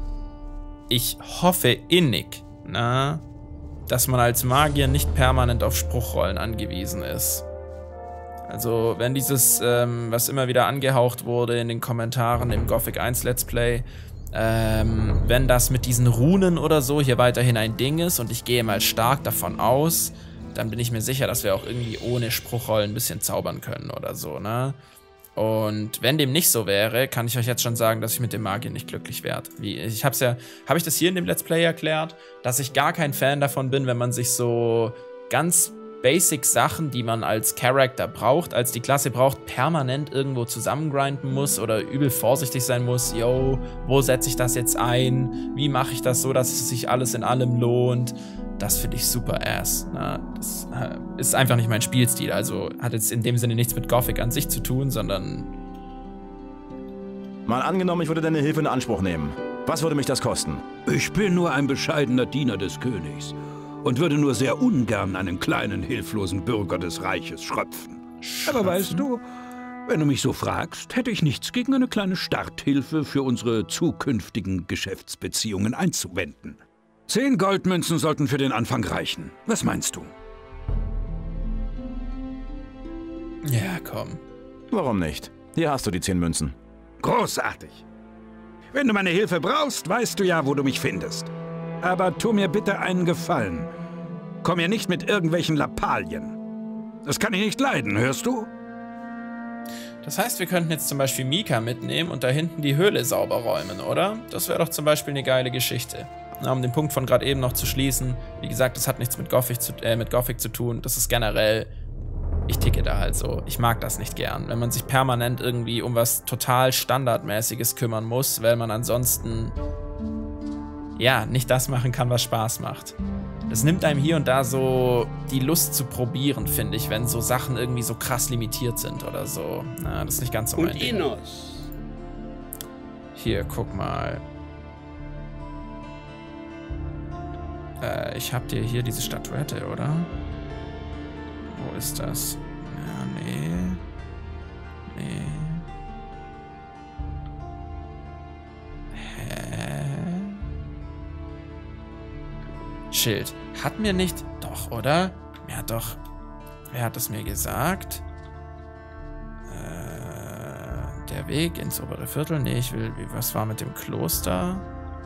[SPEAKER 1] ich hoffe innig, ne, dass man als Magier nicht permanent auf Spruchrollen angewiesen ist. Also, wenn dieses, was immer wieder angehaucht wurde in den Kommentaren im Gothic 1 Let's Play, wenn das mit diesen Runen oder so hier weiterhin ein Ding ist, und ich gehe mal stark davon aus, dann bin ich mir sicher, dass wir auch irgendwie ohne Spruchrollen ein bisschen zaubern können oder so, ne? Und wenn dem nicht so wäre, kann ich euch jetzt schon sagen, dass ich mit dem Magier nicht glücklich werde. Habe ich das hier in dem Let's Play erklärt, dass ich gar kein Fan davon bin, wenn man sich so ganz basic Sachen, die man als Charakter braucht, als die Klasse braucht, permanent irgendwo zusammengrinden muss oder übel vorsichtig sein muss. Yo, wo setze ich das jetzt ein? Wie mache ich das so, dass es sich alles in allem lohnt? Das finde ich super ass. Na, das ist einfach nicht mein Spielstil. Also hat jetzt in dem Sinne nichts mit Gothic an sich zu tun, sondern...
[SPEAKER 3] Mal angenommen, ich würde deine Hilfe in Anspruch nehmen. Was würde mich das kosten?
[SPEAKER 4] Ich bin nur ein bescheidener Diener des Königs und würde nur sehr ungern einen kleinen, hilflosen Bürger des Reiches schröpfen. Aber weißt du, wenn du mich so fragst, hätte ich nichts gegen eine kleine Starthilfe für unsere zukünftigen Geschäftsbeziehungen einzuwenden. 10 Goldmünzen sollten für den Anfang reichen. Was meinst du?
[SPEAKER 1] Ja, komm.
[SPEAKER 3] Warum nicht? Hier hast du die 10 Münzen.
[SPEAKER 4] Großartig. Wenn du meine Hilfe brauchst, weißt du ja, wo du mich findest. Aber tu mir bitte einen Gefallen. Komm mir nicht mit irgendwelchen Lappalien. Das kann ich nicht leiden, hörst du?
[SPEAKER 1] Das heißt, wir könnten jetzt zum Beispiel Mika mitnehmen und da hinten die Höhle sauber räumen, oder? Das wäre doch zum Beispiel eine geile Geschichte. Na, um den Punkt von gerade eben noch zu schließen, wie gesagt, das hat nichts mit Gothic zu tun. Das ist generell, ich ticke da halt so. Ich mag das nicht gern, wenn man sich permanent irgendwie um was total Standardmäßiges kümmern muss, weil man ansonsten, ja, nicht das machen kann, was Spaß macht. Das nimmt einem hier und da so die Lust zu probieren, finde ich, wenn so Sachen irgendwie so krass limitiert sind oder so. Na, das ist nicht ganz so mein Ding. Hier, guck mal. Ich hab dir hier diese Statuette, oder? Wo ist das? Ja, nee. Nee. Hä? Schild. Hat mir nicht... Doch, oder? Ja, doch. Wer hat es mir gesagt? Der Weg ins obere Viertel? Nee, ich will... Was war mit dem Kloster?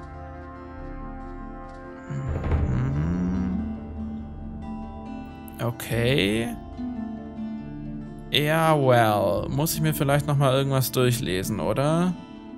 [SPEAKER 1] Okay. Ja, well. Muss ich mir vielleicht nochmal irgendwas durchlesen, oder?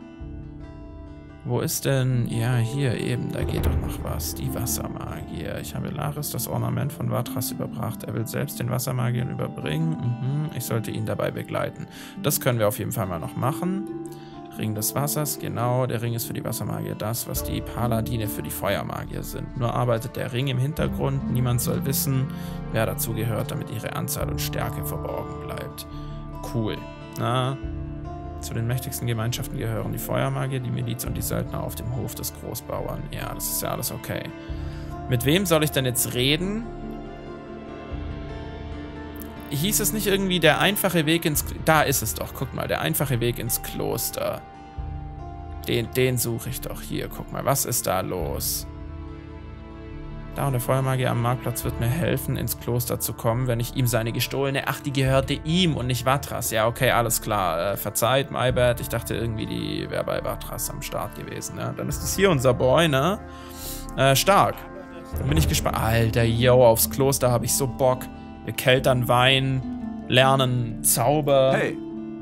[SPEAKER 1] Wo ist denn... Ja, hier eben. Da geht doch noch was. Die Wassermagier. Ich habe Laris das Ornament von Vatras überbracht. Er will selbst den Wassermagiern überbringen. Ich sollte ihn dabei begleiten. Das können wir auf jeden Fall mal noch machen. Ring des Wassers, genau. Der Ring ist für die Wassermagier das, was die Paladine für die Feuermagier sind. Nur arbeitet der Ring im Hintergrund. Niemand soll wissen, wer dazugehört, damit ihre Anzahl und Stärke verborgen bleibt. Cool. Na, zu den mächtigsten Gemeinschaften gehören die Feuermagier, die Miliz und die Söldner auf dem Hof des Großbauern. Ja, das ist ja alles okay. Mit wem soll ich denn jetzt reden? hieß es nicht irgendwie der einfache Weg ins... Da ist es doch, guck mal, der einfache Weg ins Kloster. Den suche ich doch. Hier, guck mal, was ist da los? Da und der Feuermagier am Marktplatz wird mir helfen, ins Kloster zu kommen, wenn ich ihm seine gestohlene... Ach, die gehörte ihm und nicht Vatras. Ja, okay, alles klar. Verzeiht, my bad. Ich dachte irgendwie, die wäre bei Vatras am Start gewesen. Ne? Dann ist das hier unser Boy, ne? Stark. Dann bin ich gespannt. Alter, yo, aufs Kloster habe ich so Bock. Wir keltern Wein, lernen Zauber.
[SPEAKER 3] Hey.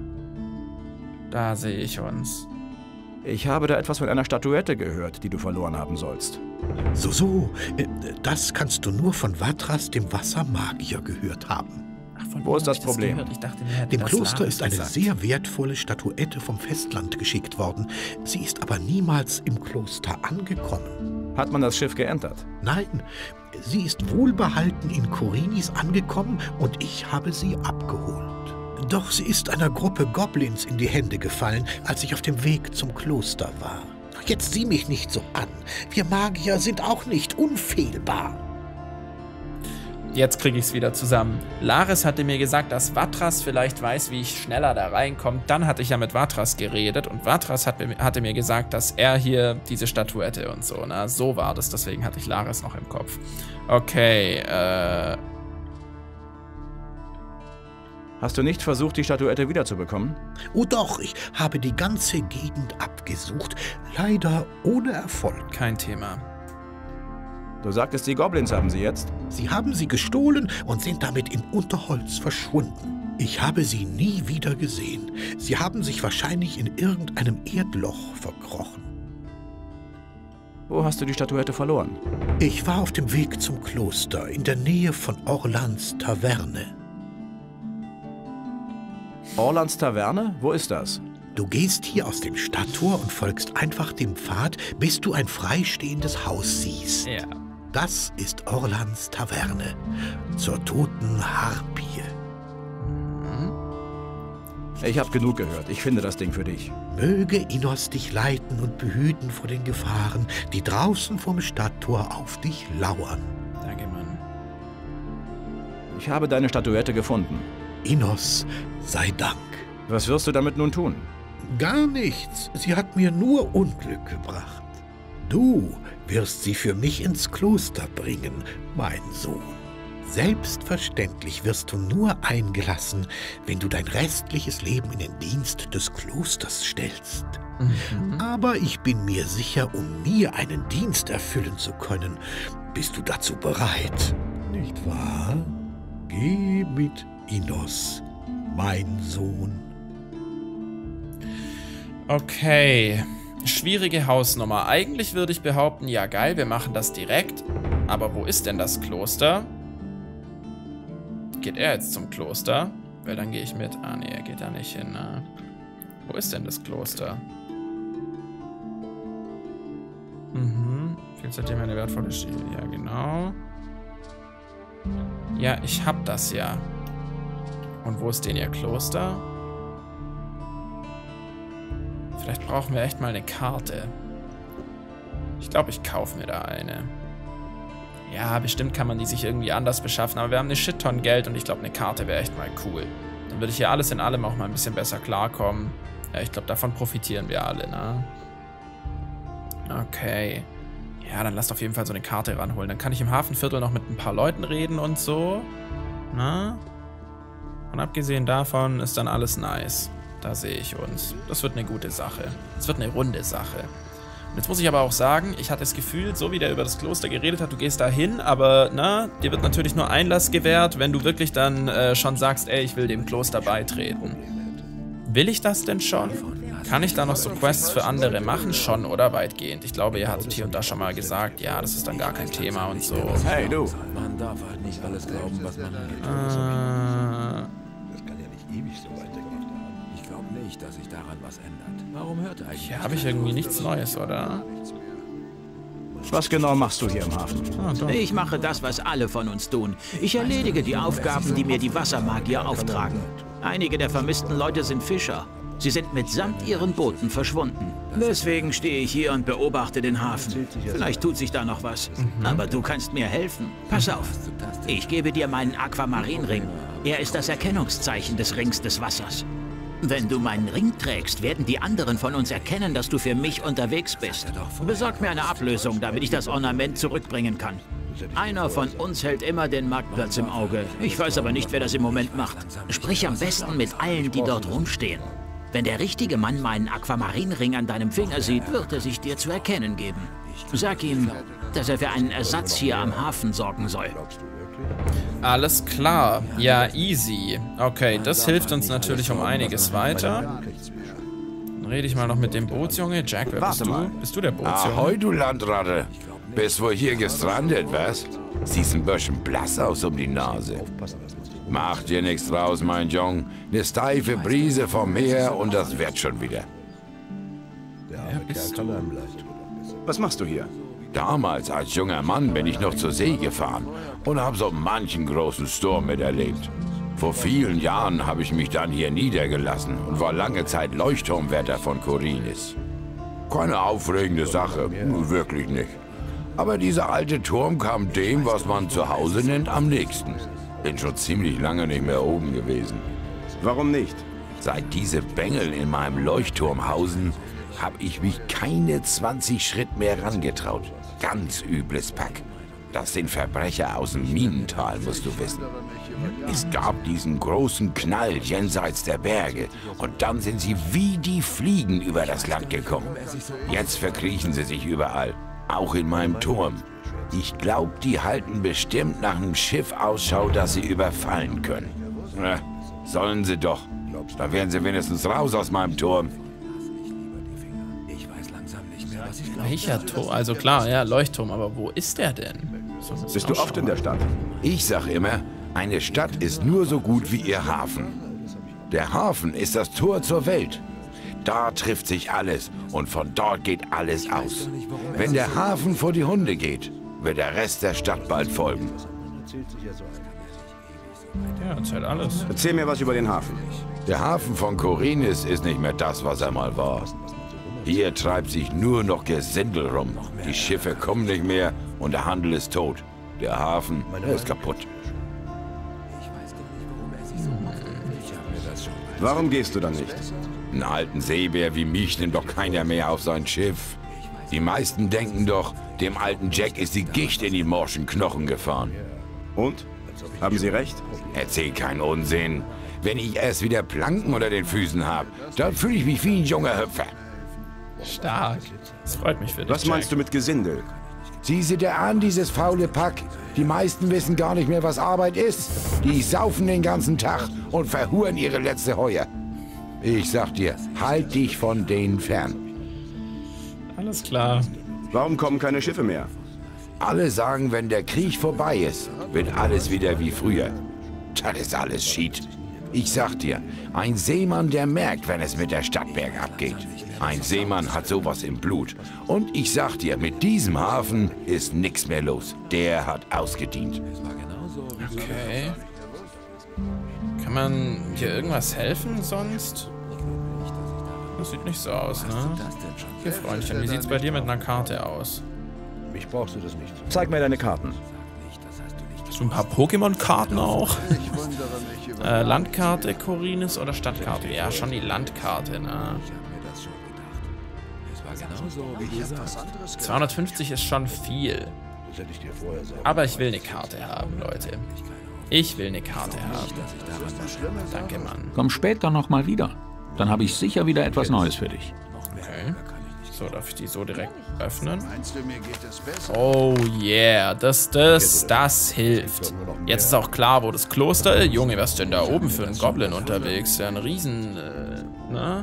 [SPEAKER 1] Da sehe ich uns.
[SPEAKER 3] Ich habe da etwas von einer Statuette gehört, die du verloren haben sollst.
[SPEAKER 7] So, das kannst du nur von Vatras, dem Wassermagier, gehört haben.
[SPEAKER 1] Ach, von
[SPEAKER 3] Wo
[SPEAKER 1] wem
[SPEAKER 3] ist das
[SPEAKER 1] hab ich
[SPEAKER 3] Problem?
[SPEAKER 1] gehört? Ich dachte, mir hätte
[SPEAKER 7] Dem
[SPEAKER 1] das
[SPEAKER 7] Kloster
[SPEAKER 1] Laris
[SPEAKER 7] ist eine
[SPEAKER 1] gesagt.
[SPEAKER 7] sehr wertvolle Statuette vom Festland geschickt worden. Sie ist aber niemals im Kloster angekommen.
[SPEAKER 3] Hat man das Schiff geentert?
[SPEAKER 7] Nein, sie ist wohlbehalten in Korinis angekommen und ich habe sie abgeholt. Doch sie ist einer Gruppe Goblins in die Hände gefallen, als ich auf dem Weg zum Kloster war. Jetzt sieh mich nicht so an. Wir Magier sind auch nicht unfehlbar.
[SPEAKER 1] Jetzt kriege ich es wieder zusammen. Laris hatte mir gesagt, dass Vatras vielleicht weiß, wie ich schneller da reinkomme. Dann hatte ich ja mit Vatras geredet und Vatras hatte mir gesagt, dass er hier diese Statuette und so, ne? So war das, deswegen hatte ich Laris noch im Kopf. Okay,
[SPEAKER 3] Hast du nicht versucht, die Statuette wiederzubekommen?
[SPEAKER 7] Oh doch, ich habe die ganze Gegend abgesucht, leider ohne Erfolg.
[SPEAKER 1] kein Thema.
[SPEAKER 3] Du sagtest, die Goblins haben sie jetzt.
[SPEAKER 7] Sie haben sie gestohlen und sind damit im Unterholz verschwunden. Ich habe sie nie wieder gesehen. Sie haben sich wahrscheinlich in irgendeinem Erdloch verkrochen.
[SPEAKER 3] Wo hast du die Statuette verloren?
[SPEAKER 7] Ich war auf dem Weg zum Kloster in der Nähe von Orlands Taverne.
[SPEAKER 3] Orlands Taverne? Wo ist das?
[SPEAKER 7] Du gehst hier aus dem Stadttor und folgst einfach dem Pfad, bis du ein freistehendes Haus siehst.
[SPEAKER 1] Ja.
[SPEAKER 7] Das ist Orlands Taverne, zur toten Harpie.
[SPEAKER 3] Ich habe genug gehört. Ich finde das Ding für dich.
[SPEAKER 7] Möge Innos dich leiten und behüten vor den Gefahren, die draußen vom Stadttor auf dich lauern.
[SPEAKER 1] Danke, Mann.
[SPEAKER 3] Ich habe deine Statuette gefunden.
[SPEAKER 7] Innos sei Dank.
[SPEAKER 3] Was wirst du damit nun tun?
[SPEAKER 7] Gar nichts. Sie hat mir nur Unglück gebracht. Du wirst sie für mich ins Kloster bringen, mein Sohn. Selbstverständlich wirst du nur eingelassen, wenn du dein restliches Leben in den Dienst des Klosters stellst. Aber ich bin mir sicher, um mir einen Dienst erfüllen zu können, bist du dazu bereit, nicht wahr? Geh mit Innos, mein Sohn.
[SPEAKER 1] Okay. Schwierige Hausnummer. Eigentlich würde ich behaupten, ja geil, wir machen das direkt. Aber wo ist denn das Kloster? Geht er jetzt zum Kloster? Weil dann gehe ich mit. Ah, nee, er geht da nicht hin. Ne? Wo ist denn das Kloster? Viel seitdem eine wertvolle Schiene. Ja, genau. Ja, ich hab das ja. Und wo ist denn ihr Kloster? Vielleicht brauchen wir echt mal eine Karte. Ich glaube, ich kaufe mir da eine. Ja, bestimmt kann man die sich irgendwie anders beschaffen, aber wir haben eine Shit-Ton Geld und ich glaube, eine Karte wäre echt mal cool. Dann würde ich hier alles in allem auch mal ein bisschen besser klarkommen. Ja, ich glaube, davon profitieren wir alle, ne? Okay. Ja, dann lasst auf jeden Fall so eine Karte ranholen. Dann kann ich im Hafenviertel noch mit ein paar Leuten reden und so. Na? Und abgesehen davon ist dann alles nice. Da sehe ich uns. Das wird eine gute Sache. Das wird eine runde Sache. Und jetzt muss ich aber auch sagen, ich hatte das Gefühl, so wie der über das Kloster geredet hat, du gehst da hin, aber na, dir wird natürlich nur Einlass gewährt, wenn du wirklich dann schon sagst, ey, ich will dem Kloster beitreten. Will ich das denn schon? Kann ich da noch so Quests für andere machen? Schon, oder? Weitgehend. Ich glaube, ihr hattet hier und da schon mal gesagt, ja, das ist dann gar kein Thema und so.
[SPEAKER 3] Hey, du.
[SPEAKER 6] Man darf halt nicht alles glauben, was man angeht.
[SPEAKER 2] Das kann ja nicht ewig so weitergehen.
[SPEAKER 6] Ich glaube nicht, dass sich daran was ändert. Warum hört er eigentlich?
[SPEAKER 1] Hier habe ich irgendwie nichts Neues, oder?
[SPEAKER 3] Was genau machst du hier im Hafen?
[SPEAKER 1] Ah, doch.
[SPEAKER 8] Ich mache das, was alle von uns tun. Ich erledige die Aufgaben, die mir die Wassermagier auftragen. Einige der vermissten Leute sind Fischer. Sie sind mitsamt ihren Booten verschwunden. Deswegen stehe ich hier und beobachte den Hafen. Vielleicht tut sich da noch was. Aber du kannst mir helfen. Pass auf. Ich gebe dir meinen Aquamarinring. Er ist das Erkennungszeichen des Rings des Wassers. Wenn du meinen Ring trägst, werden die anderen von uns erkennen, dass du für mich unterwegs bist. Besorg mir eine Ablösung, damit ich das Ornament zurückbringen kann. Einer von uns hält immer den Marktplatz im Auge. Ich weiß aber nicht, wer das im Moment macht. Sprich am besten mit allen, die dort rumstehen. Wenn der richtige Mann meinen Aquamarinring an deinem Finger sieht, wird er sich dir zu erkennen geben. Sag ihm, dass er für einen Ersatz hier am Hafen sorgen soll.
[SPEAKER 1] Alles klar. Ja, easy. Okay, das hilft uns natürlich um einiges weiter. Dann rede ich mal noch mit dem Bootsjunge. Jack, wer bist du? Bist du der Bootsjunge?
[SPEAKER 9] Ahoi, du Landratte. Bist wohl hier gestrandet, was? Siehst ein bisschen blass aus um die Nase. Mach dir nichts draus, mein Jung. Eine steife Brise vom Meer und das wird schon wieder.
[SPEAKER 1] Wer bist du?
[SPEAKER 10] Was machst du hier?
[SPEAKER 9] Damals als junger Mann bin ich noch zur See gefahren und habe so manchen großen Sturm miterlebt. Vor vielen Jahren habe ich mich dann hier niedergelassen und war lange Zeit Leuchtturmwärter von Khorinis. Keine aufregende Sache, wirklich nicht. Aber dieser alte Turm kam dem, was man zu Hause nennt, am nächsten. Bin schon ziemlich lange nicht mehr oben gewesen.
[SPEAKER 10] Warum nicht?
[SPEAKER 9] Seit diese Bengel in meinem Leuchtturm hausen, habe ich mich keine 20 Schritt mehr rangetraut. Ganz übles Pack. Das sind Verbrecher aus dem Minental, musst du wissen. Es gab diesen großen Knall jenseits der Berge und dann sind sie wie die Fliegen über das Land gekommen. Jetzt verkriechen sie sich überall, auch in meinem Turm. Ich glaube, die halten bestimmt nach einem Schiff Ausschau, das sie überfallen können. Na, sollen sie doch. Dann wären sie wenigstens raus aus meinem Turm.
[SPEAKER 1] Welcher Turm? Also klar, ja, Leuchtturm, aber wo ist der denn?
[SPEAKER 10] Bist du oft in der Stadt?
[SPEAKER 9] Ich sag immer, eine Stadt ist nur so gut wie ihr Hafen. Der Hafen ist das Tor zur Welt. Da trifft sich alles und von dort geht alles aus. Wenn der Hafen vor die Hunde geht, wird der Rest der Stadt bald folgen.
[SPEAKER 1] Ja, erzählt alles.
[SPEAKER 10] Erzähl mir was über den Hafen.
[SPEAKER 9] Der Hafen von Khorinis ist nicht mehr das, was er mal war. Hier treibt sich nur noch Gesindel rum. Die Schiffe kommen nicht mehr und der Handel ist tot. Der Hafen ist kaputt.
[SPEAKER 10] Warum gehst du dann nicht?
[SPEAKER 9] Einen alten Seebär wie mich nimmt doch keiner mehr auf sein Schiff. Die meisten denken doch, dem alten Jack ist die Gicht in die morschen Knochen gefahren.
[SPEAKER 10] Und? Haben sie recht?
[SPEAKER 9] Erzähl keinen Unsinn. Wenn ich erst wieder Planken unter den Füßen habe, dann fühle ich mich wie ein junger Hüpfer.
[SPEAKER 1] Stark. Das freut mich für dich,
[SPEAKER 10] Was meinst du mit Gesindel?
[SPEAKER 9] Sieh sie dir an, dieses faule Pack. Die meisten wissen gar nicht mehr, was Arbeit ist. Die saufen den ganzen Tag und verhuren ihre letzte Heuer. Ich sag dir, halt dich von denen fern.
[SPEAKER 1] Alles klar.
[SPEAKER 10] Warum kommen keine Schiffe mehr?
[SPEAKER 9] Alle sagen, wenn der Krieg vorbei ist, wird alles wieder wie früher. Das ist alles Schied. Ich sag dir, ein Seemann, der merkt, wenn es mit der Stadt bergab geht. Ein Seemann hat sowas im Blut. Und ich sag dir, mit diesem Hafen ist nichts mehr los. Der hat ausgedient.
[SPEAKER 1] Okay. Kann man hier irgendwas helfen sonst? Das sieht nicht so aus, ne? Hier, Freundchen, wie sieht's bei dir mit einer Karte aus?
[SPEAKER 7] Mich brauchst du das nicht.
[SPEAKER 3] Zeig mir deine Karten.
[SPEAKER 1] Hast du ein paar Pokémon-Karten auch? Landkarte, Khorinis oder Stadtkarte? Ja, schon die Landkarte, ne? 250 ist schon viel. Aber ich will eine Karte haben, Leute. Ich will eine Karte haben. Danke, Mann.
[SPEAKER 3] Komm später nochmal wieder. Dann habe ich sicher wieder etwas Neues für dich.
[SPEAKER 1] Okay. So, darf ich die so direkt öffnen? Oh yeah, das hilft. Jetzt ist auch klar, wo das Kloster ist. Junge, was ist denn da oben für ein Goblin unterwegs? Ja, ein Riesen, ne?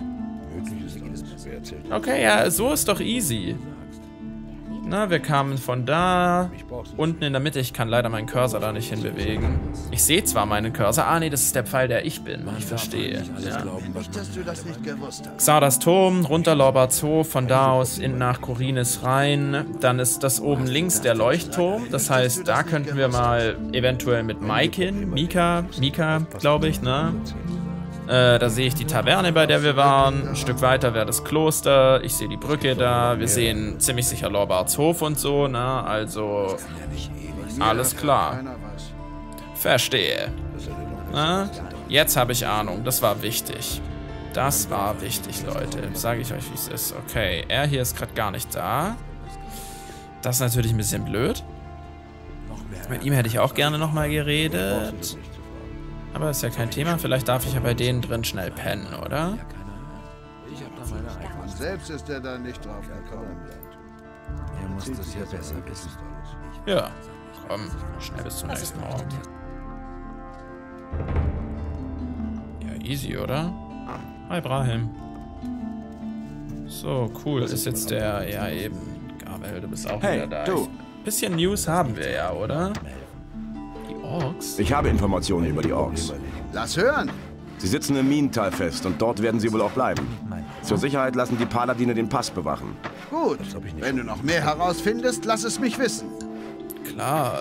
[SPEAKER 1] Okay, ja, so ist doch easy. Na, wir kamen von da. Unten in der Mitte, ich kann leider meinen Cursor da nicht hinbewegen. Ich sehe zwar meinen Cursor. Ah, nee, das ist der Pfeil, der ich bin. Ich verstehe. Ja. Xardas Turm, runter Lorbards Hof, von da aus in nach Khorinis rein. Dann ist das oben links der Leuchtturm. Das heißt, da könnten wir mal eventuell mit Mike hin. Mika, glaube ich, ne? Da sehe ich die Taverne, bei der wir waren. Ein Stück weiter wäre das Kloster. Ich sehe die Brücke da. Wir sehen ziemlich sicher Lorbards Hof und so, ne? Also, alles klar. Verstehe. Na? Jetzt habe ich Ahnung. Das war wichtig. Das war wichtig, Leute. Sage ich euch, wie es ist. Okay, er hier ist gerade gar nicht da. Das ist natürlich ein bisschen blöd. Mit ihm hätte ich auch gerne nochmal geredet. Aber ist ja kein Thema. Vielleicht darf ich ja bei denen drin schnell pennen, oder?
[SPEAKER 11] Selbst ist er da nicht drauf gekommen. Er muss das ja besser wissen.
[SPEAKER 1] Ja, komm, schnell bis zum nächsten Morgen. Ja, easy, oder? Hi, Brahim. So, cool. Ist jetzt der... Ja, eben. Gabel, du bist auch wieder da.
[SPEAKER 10] Du.
[SPEAKER 1] Bisschen News haben wir ja, oder? Die Orks?
[SPEAKER 10] Ich habe Informationen über die Orks.
[SPEAKER 11] Lass hören!
[SPEAKER 10] Sie sitzen im Minental fest und dort werden sie wohl auch bleiben. Zur Sicherheit lassen die Paladine den Pass bewachen.
[SPEAKER 11] Gut, wenn du noch mehr herausfindest, lass es mich wissen.
[SPEAKER 1] Klar,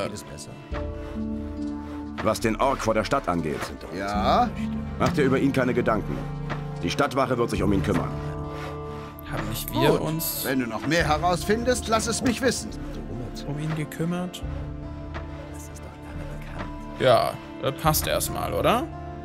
[SPEAKER 10] Was den Ork vor der Stadt angeht,
[SPEAKER 11] Ja?
[SPEAKER 10] macht ihr über ihn keine Gedanken. Die Stadtwache wird sich um ihn kümmern.
[SPEAKER 1] haben nicht wir
[SPEAKER 11] Gut.
[SPEAKER 1] uns
[SPEAKER 11] Wenn du noch mehr herausfindest, lass es mich wissen.
[SPEAKER 1] um ihn gekümmert? Ja, passt erstmal, oder?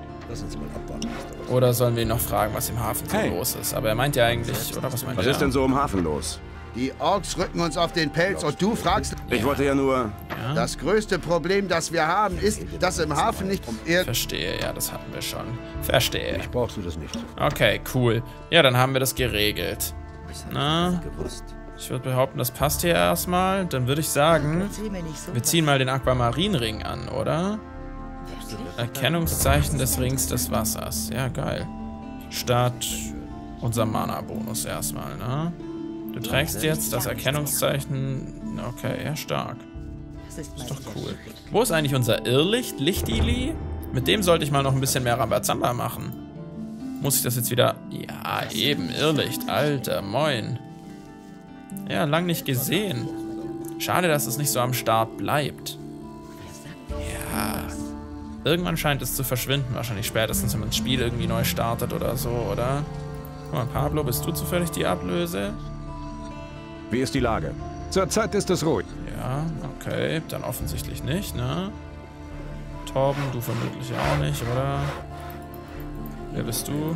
[SPEAKER 1] Oder sollen wir ihn noch fragen, was im Hafen so los ist? Aber er meint ja eigentlich, oder was meint er?
[SPEAKER 10] Was ist denn so im Hafen los?
[SPEAKER 11] Die Orks rücken uns auf den Pelz und du fragst...
[SPEAKER 10] Ich wollte ja nur...
[SPEAKER 1] Ja?
[SPEAKER 11] Das größte Problem, das wir haben, ist, dass im Hafen nicht um
[SPEAKER 1] Verstehe, ja, das hatten wir schon. Verstehe.
[SPEAKER 7] Brauchst du das nicht?
[SPEAKER 1] Okay, cool. Ja, dann haben wir das geregelt. Na, ich würde behaupten, das passt hier erstmal. Dann würde ich sagen, wir ziehen mal den Aquamarin-Ring an, oder? Erkennungszeichen des Rings des Wassers. Ja, geil. Statt unser Mana-Bonus erstmal, ne? Du trägst jetzt das Erkennungszeichen... Okay, ja, stark. Ist doch cool. Wo ist eigentlich unser Irrlicht? Lichtili? Mit dem sollte ich mal noch ein bisschen mehr Rambazamba machen. Muss ich das jetzt wieder... Ja, eben, Irrlicht. Alter, moin. Ja, lang nicht gesehen. Schade, dass es nicht so am Start bleibt. Ja. Irgendwann scheint es zu verschwinden. Wahrscheinlich spätestens, wenn man das Spiel irgendwie neu startet oder so, oder? Guck mal, Pablo, bist du zufällig die Ablöse?
[SPEAKER 3] Wie ist die Lage? Zurzeit ist es ruhig.
[SPEAKER 1] Ja, okay. Dann offensichtlich nicht, ne? Torben, du vermutlich auch nicht, oder? Wer bist du?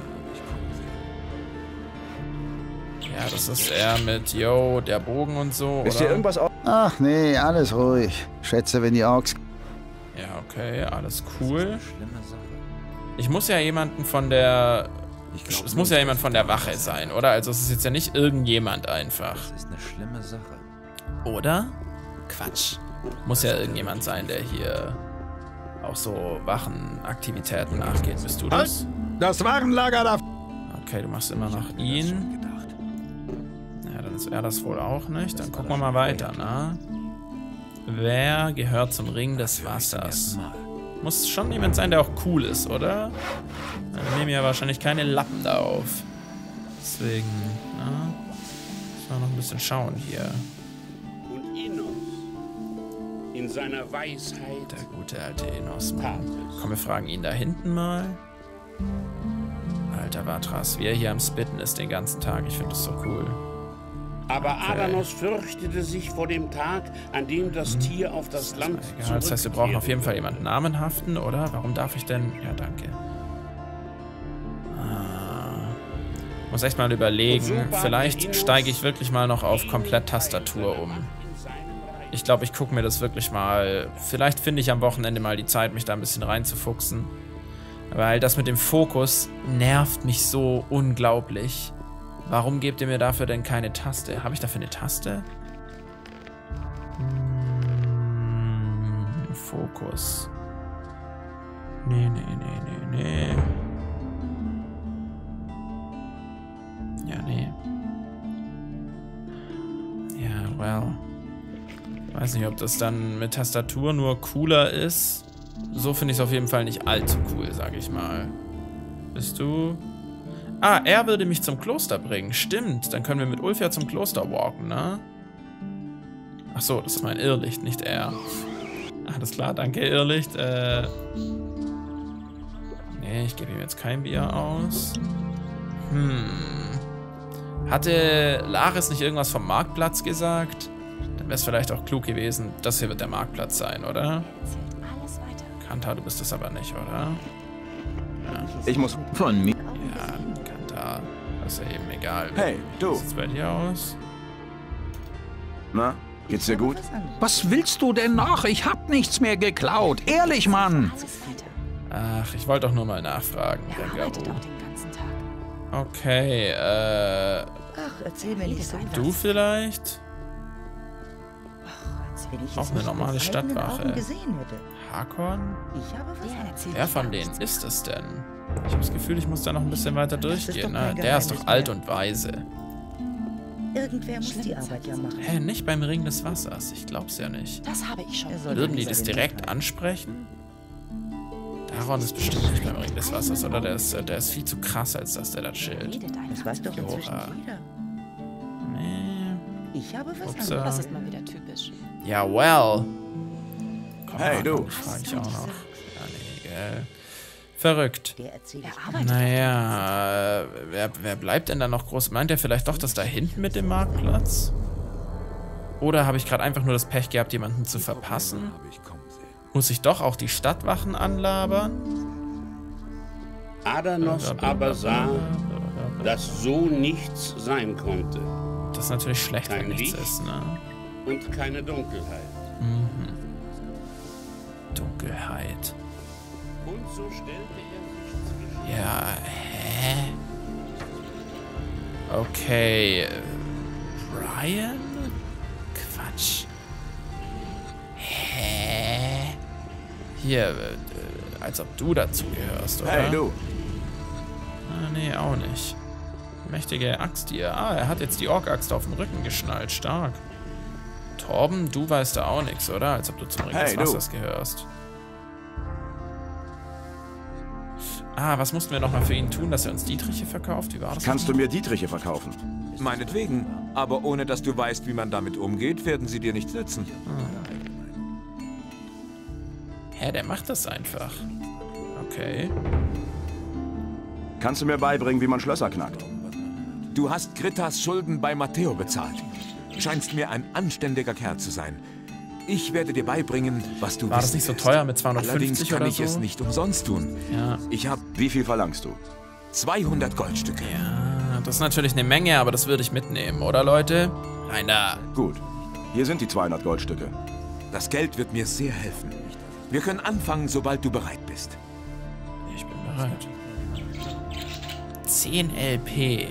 [SPEAKER 1] Ja, das ist er mit, yo, der Bogen und so,
[SPEAKER 3] Ist
[SPEAKER 1] oder?
[SPEAKER 3] dir irgendwas auf?
[SPEAKER 12] Ach nee, alles ruhig. Schätze, wenn die Orks...
[SPEAKER 1] Ja, okay, alles cool. Ich muss ja jemanden von der... Es muss ja jemand von der Wache sein, oder? Also es ist jetzt ja nicht irgendjemand einfach.
[SPEAKER 6] Das ist eine schlimme Sache.
[SPEAKER 1] Oder? Quatsch. Muss ja irgendjemand sein, der hier auch so Wachenaktivitäten nachgeht. Bist du das?
[SPEAKER 7] Das Warenlager da...
[SPEAKER 1] Okay, du machst immer noch ihn. Ja, dann ist er das wohl auch nicht. Dann gucken wir mal weiter, ne? Wer gehört zum Ring des Wassers? Muss schon jemand sein, der auch cool ist, oder? Wir nehmen ja wahrscheinlich keine Lappen da auf. Deswegen, ne? Müssen wir noch ein bisschen schauen hier.
[SPEAKER 5] Und Enos, in seiner Weisheit...
[SPEAKER 1] Der gute alte Enos, Mann. Komm, wir fragen ihn da hinten mal. Alter Vatras, wie er hier am Spitten ist den ganzen Tag. Ich finde das so cool.
[SPEAKER 5] Aber Adanos fürchtete sich vor dem Tag, an dem das Tier auf das Land
[SPEAKER 1] Ja, das heißt, wir brauchen auf jeden Fall jemanden namenhaften, oder? Warum darf ich denn... Ja, danke. Muss echt mal überlegen. Vielleicht steige ich wirklich mal noch auf Komplett-Tastatur um. Ich glaube, ich gucke mir das wirklich mal... Vielleicht finde ich am Wochenende mal die Zeit, mich da ein bisschen reinzufuchsen. Weil das mit dem Fokus nervt mich so unglaublich. Warum gebt ihr mir dafür denn keine Taste? Habe ich dafür eine Taste? Fokus. Nee. Ja, nee. Ja, well. Weiß nicht, ob das dann mit Tastatur nur cooler ist. So finde ich es auf jeden Fall nicht allzu cool, sag ich mal. Bist du... Ah, er würde mich zum Kloster bringen. Stimmt, dann können wir mit Ulf ja zum Kloster walken, ne? Ach so, das ist mein Irrlicht, nicht er. Alles klar, danke, Irrlicht. Nee, ich gebe ihm jetzt kein Bier aus. Hatte Laris nicht irgendwas vom Marktplatz gesagt? Dann wäre es vielleicht auch klug gewesen. Das hier wird der Marktplatz sein, oder? Kanta, du bist das aber nicht, oder? Ja.
[SPEAKER 10] Ich muss...
[SPEAKER 8] Von mir?
[SPEAKER 1] Ja, Kanta. Das ist ja eben egal.
[SPEAKER 10] Hey, du.
[SPEAKER 1] Wie sieht's bei dir aus?
[SPEAKER 10] Na, geht's dir gut?
[SPEAKER 3] Was willst du denn noch? Ich hab nichts mehr geklaut. Ehrlich, Mann.
[SPEAKER 1] Ach, ich wollte doch nur mal nachfragen.
[SPEAKER 13] Er arbeitet auch den ganzen Tag.
[SPEAKER 1] Okay,
[SPEAKER 13] Ach, erzähl mir nicht so.
[SPEAKER 1] du vielleicht?
[SPEAKER 13] Als wenn ich
[SPEAKER 1] Auch eine normale Stadtwache.
[SPEAKER 13] Gesehen hätte.
[SPEAKER 1] Hakon?
[SPEAKER 13] Ich habe was
[SPEAKER 1] Wer von denen ist es denn? Ich habe das Gefühl, ich muss da noch ein bisschen weiter durchgehen. Ne? Der ist doch alt und weise.
[SPEAKER 13] Irgendwer muss die Arbeit ja machen.
[SPEAKER 1] Hä, nicht beim Ring des Wassers. Ich glaub's ja nicht.
[SPEAKER 13] Das habe ich schon.
[SPEAKER 1] Würden die das direkt ansprechen? Daron ist bestimmt nicht beim Ring des Wassers, oder? Der ist viel zu krass, als dass der da chillt.
[SPEAKER 13] Das weiß doch inzwischen jeder.
[SPEAKER 1] Nee.
[SPEAKER 13] Ich habe was
[SPEAKER 1] Ups,
[SPEAKER 13] anderes. Das ist mal wieder typisch.
[SPEAKER 1] Ja, well. Komm,
[SPEAKER 10] hey, du.
[SPEAKER 1] Frag ich auch noch. Ja, nee, gell. Verrückt.
[SPEAKER 13] Der
[SPEAKER 1] Naja, wer bleibt denn da noch groß? Meint er vielleicht doch das da hinten mit dem Marktplatz? Oder habe ich gerade einfach nur das Pech gehabt, jemanden zu verpassen? Muss ich doch auch die Stadtwachen anlabern?
[SPEAKER 5] Adanos aber sah, dass so nichts sein konnte.
[SPEAKER 1] Das ist natürlich schlecht,
[SPEAKER 5] Kein
[SPEAKER 1] wenn nichts
[SPEAKER 5] Licht
[SPEAKER 1] ist, ne?
[SPEAKER 5] Und keine Dunkelheit.
[SPEAKER 1] Mhm. Dunkelheit.
[SPEAKER 5] Und so stellte er sich zwischen...
[SPEAKER 1] Ja, hä? Okay. Brian? Quatsch. Hä? Hier, als ob du dazu gehörst, oder?
[SPEAKER 10] Hey, du.
[SPEAKER 1] Ah, nee, auch nicht. Mächtige Axt hier. Ah, er hat jetzt die Ork-Axt auf den Rücken geschnallt. Stark. Torben, du weißt da auch nichts, oder? Als ob du zum Ring des Wassers gehörst. Ah, was mussten wir nochmal für ihn tun, dass er uns Dietriche verkauft? Wie war das?
[SPEAKER 10] Kannst du mir Dietriche verkaufen?
[SPEAKER 6] Meinetwegen. Aber ohne dass du weißt, wie man damit umgeht, werden sie dir nichts nützen.
[SPEAKER 1] Hä, der macht das einfach. Okay.
[SPEAKER 10] Kannst du mir beibringen, wie man Schlösser knackt?
[SPEAKER 6] Du hast Grittas Schulden bei Matteo bezahlt. Scheinst mir ein anständiger Kerl zu sein. Ich werde dir beibringen, was du
[SPEAKER 1] War das nicht so teuer mit 250
[SPEAKER 6] Allerdings kann
[SPEAKER 1] oder
[SPEAKER 6] ich
[SPEAKER 1] so?
[SPEAKER 6] es nicht umsonst tun.
[SPEAKER 1] Ja.
[SPEAKER 6] Ich habe...
[SPEAKER 10] Wie viel verlangst du?
[SPEAKER 6] 200 Goldstücke.
[SPEAKER 1] Ja, das ist natürlich eine Menge, aber das würde ich mitnehmen, oder Leute? Rein da.
[SPEAKER 10] Gut. Hier sind die 200 Goldstücke.
[SPEAKER 6] Das Geld wird mir sehr helfen. Wir können anfangen, sobald du bereit bist.
[SPEAKER 1] Ich bin bereit. 10 LP.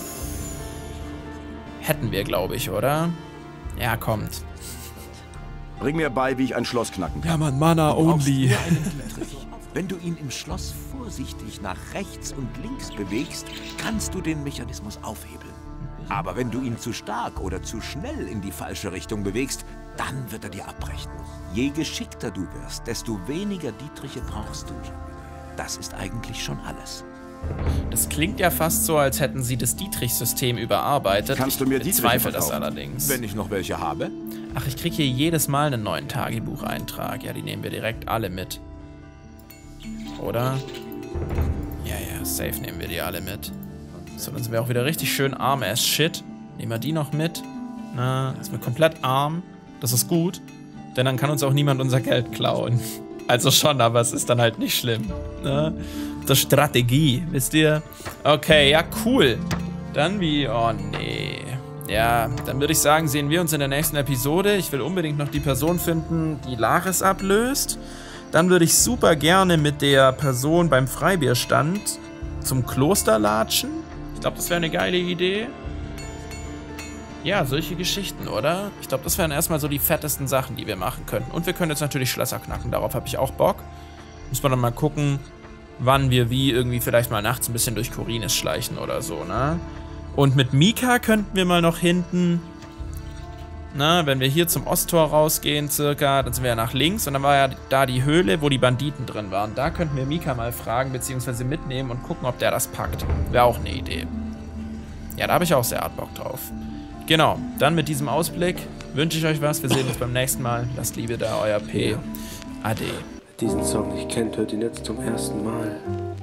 [SPEAKER 1] Hätten wir, glaube ich, oder? Ja, kommt.
[SPEAKER 10] Bring mir bei, wie ich ein Schloss knacken kann.
[SPEAKER 1] Ja, Mann, Mana only.
[SPEAKER 6] Wenn du ihn im Schloss vorsichtig nach rechts und links bewegst, kannst du den Mechanismus aufhebeln. Aber wenn du ihn zu stark oder zu schnell in die falsche Richtung bewegst, dann wird er dir abbrechen. Je geschickter du wirst, desto weniger Dietriche brauchst du. Das ist eigentlich schon alles.
[SPEAKER 1] Das klingt ja fast so, als hätten sie das Dietrich-System überarbeitet.
[SPEAKER 10] Kannst du mir
[SPEAKER 1] Ich
[SPEAKER 10] Dietriche
[SPEAKER 1] bezweifle das
[SPEAKER 10] verkaufen?
[SPEAKER 1] allerdings.
[SPEAKER 6] Wenn ich noch welche habe?
[SPEAKER 1] Ach, ich kriege hier jedes Mal einen neuen Tagebucheintrag. Ja, die nehmen wir direkt alle mit. Oder? Ja, safe nehmen wir die alle mit. So, dann sind wir auch wieder richtig schön arm as shit. Nehmen wir die noch mit. Na, sind wir komplett arm. Das ist gut. Denn dann kann uns auch niemand unser Geld klauen. Also schon, aber es ist dann halt nicht schlimm. Ne? Das ist Strategie, wisst ihr? Okay, ja, cool. Dann wie... Oh, nee. Ja, dann würde ich sagen, sehen wir uns in der nächsten Episode. Ich will unbedingt noch die Person finden, die Laris ablöst. Dann würde ich super gerne mit der Person beim Freibierstand zum Kloster latschen. Ich glaube, das wäre eine geile Idee. Ja, solche Geschichten, oder? Ich glaube, das wären erstmal so die fettesten Sachen, die wir machen könnten. Und wir können jetzt natürlich Schlösser knacken. Darauf habe ich auch Bock. Muss man dann mal gucken, wann wir wie irgendwie vielleicht mal nachts ein bisschen durch Khorinis schleichen oder so, ne? Und mit Mika könnten wir mal noch hinten, na, wenn wir hier zum Osttor rausgehen circa, dann sind wir ja nach links und dann war ja da die Höhle, wo die Banditen drin waren. Da könnten wir Mika mal fragen, beziehungsweise mitnehmen und gucken, ob der das packt. Wäre auch eine Idee. Ja, da habe ich auch sehr hart Bock drauf. Genau, dann mit diesem Ausblick wünsche ich euch was. Wir sehen uns beim nächsten Mal. Lasst Liebe da, euer P. Ade.
[SPEAKER 14] Diesen Song nicht kennt, hört ihn jetzt zum ersten Mal.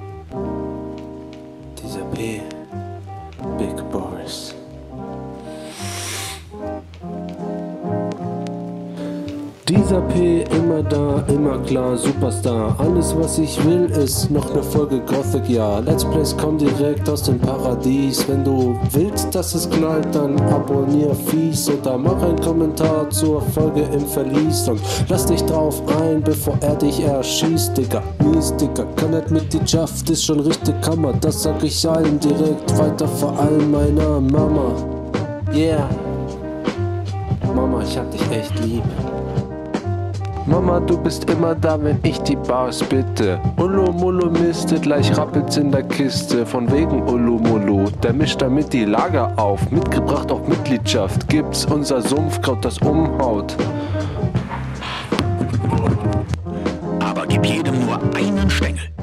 [SPEAKER 14] Dieser P. Big Boris. Dieser P, immer da, immer klar, Superstar. Alles was ich will ist noch eine Folge Gothic, ja. Let's Plays kommen direkt aus dem Paradies. Wenn du willst, dass es knallt, dann abonnier fies oder mach einen Kommentar zur Folge im Verlies und lass dich drauf ein, bevor er dich erschießt, Digga. Mies, Digga, kann nicht mit die Schaft, ist schon richtig Kammer. Das sag ich allen direkt weiter, vor allem meiner Mama. Yeah. Mama, ich hab dich echt lieb. Mama, du bist immer da, wenn ich die Bars bitte. Ullo Mullo Miste, gleich rappelt's in der Kiste. Von wegen Ullo Mullo, der mischt damit die Lager auf. Mitgebracht auf Mitgliedschaft, gibt's unser Sumpfkraut, das umhaut.
[SPEAKER 8] Aber gib jedem nur einen Stängel.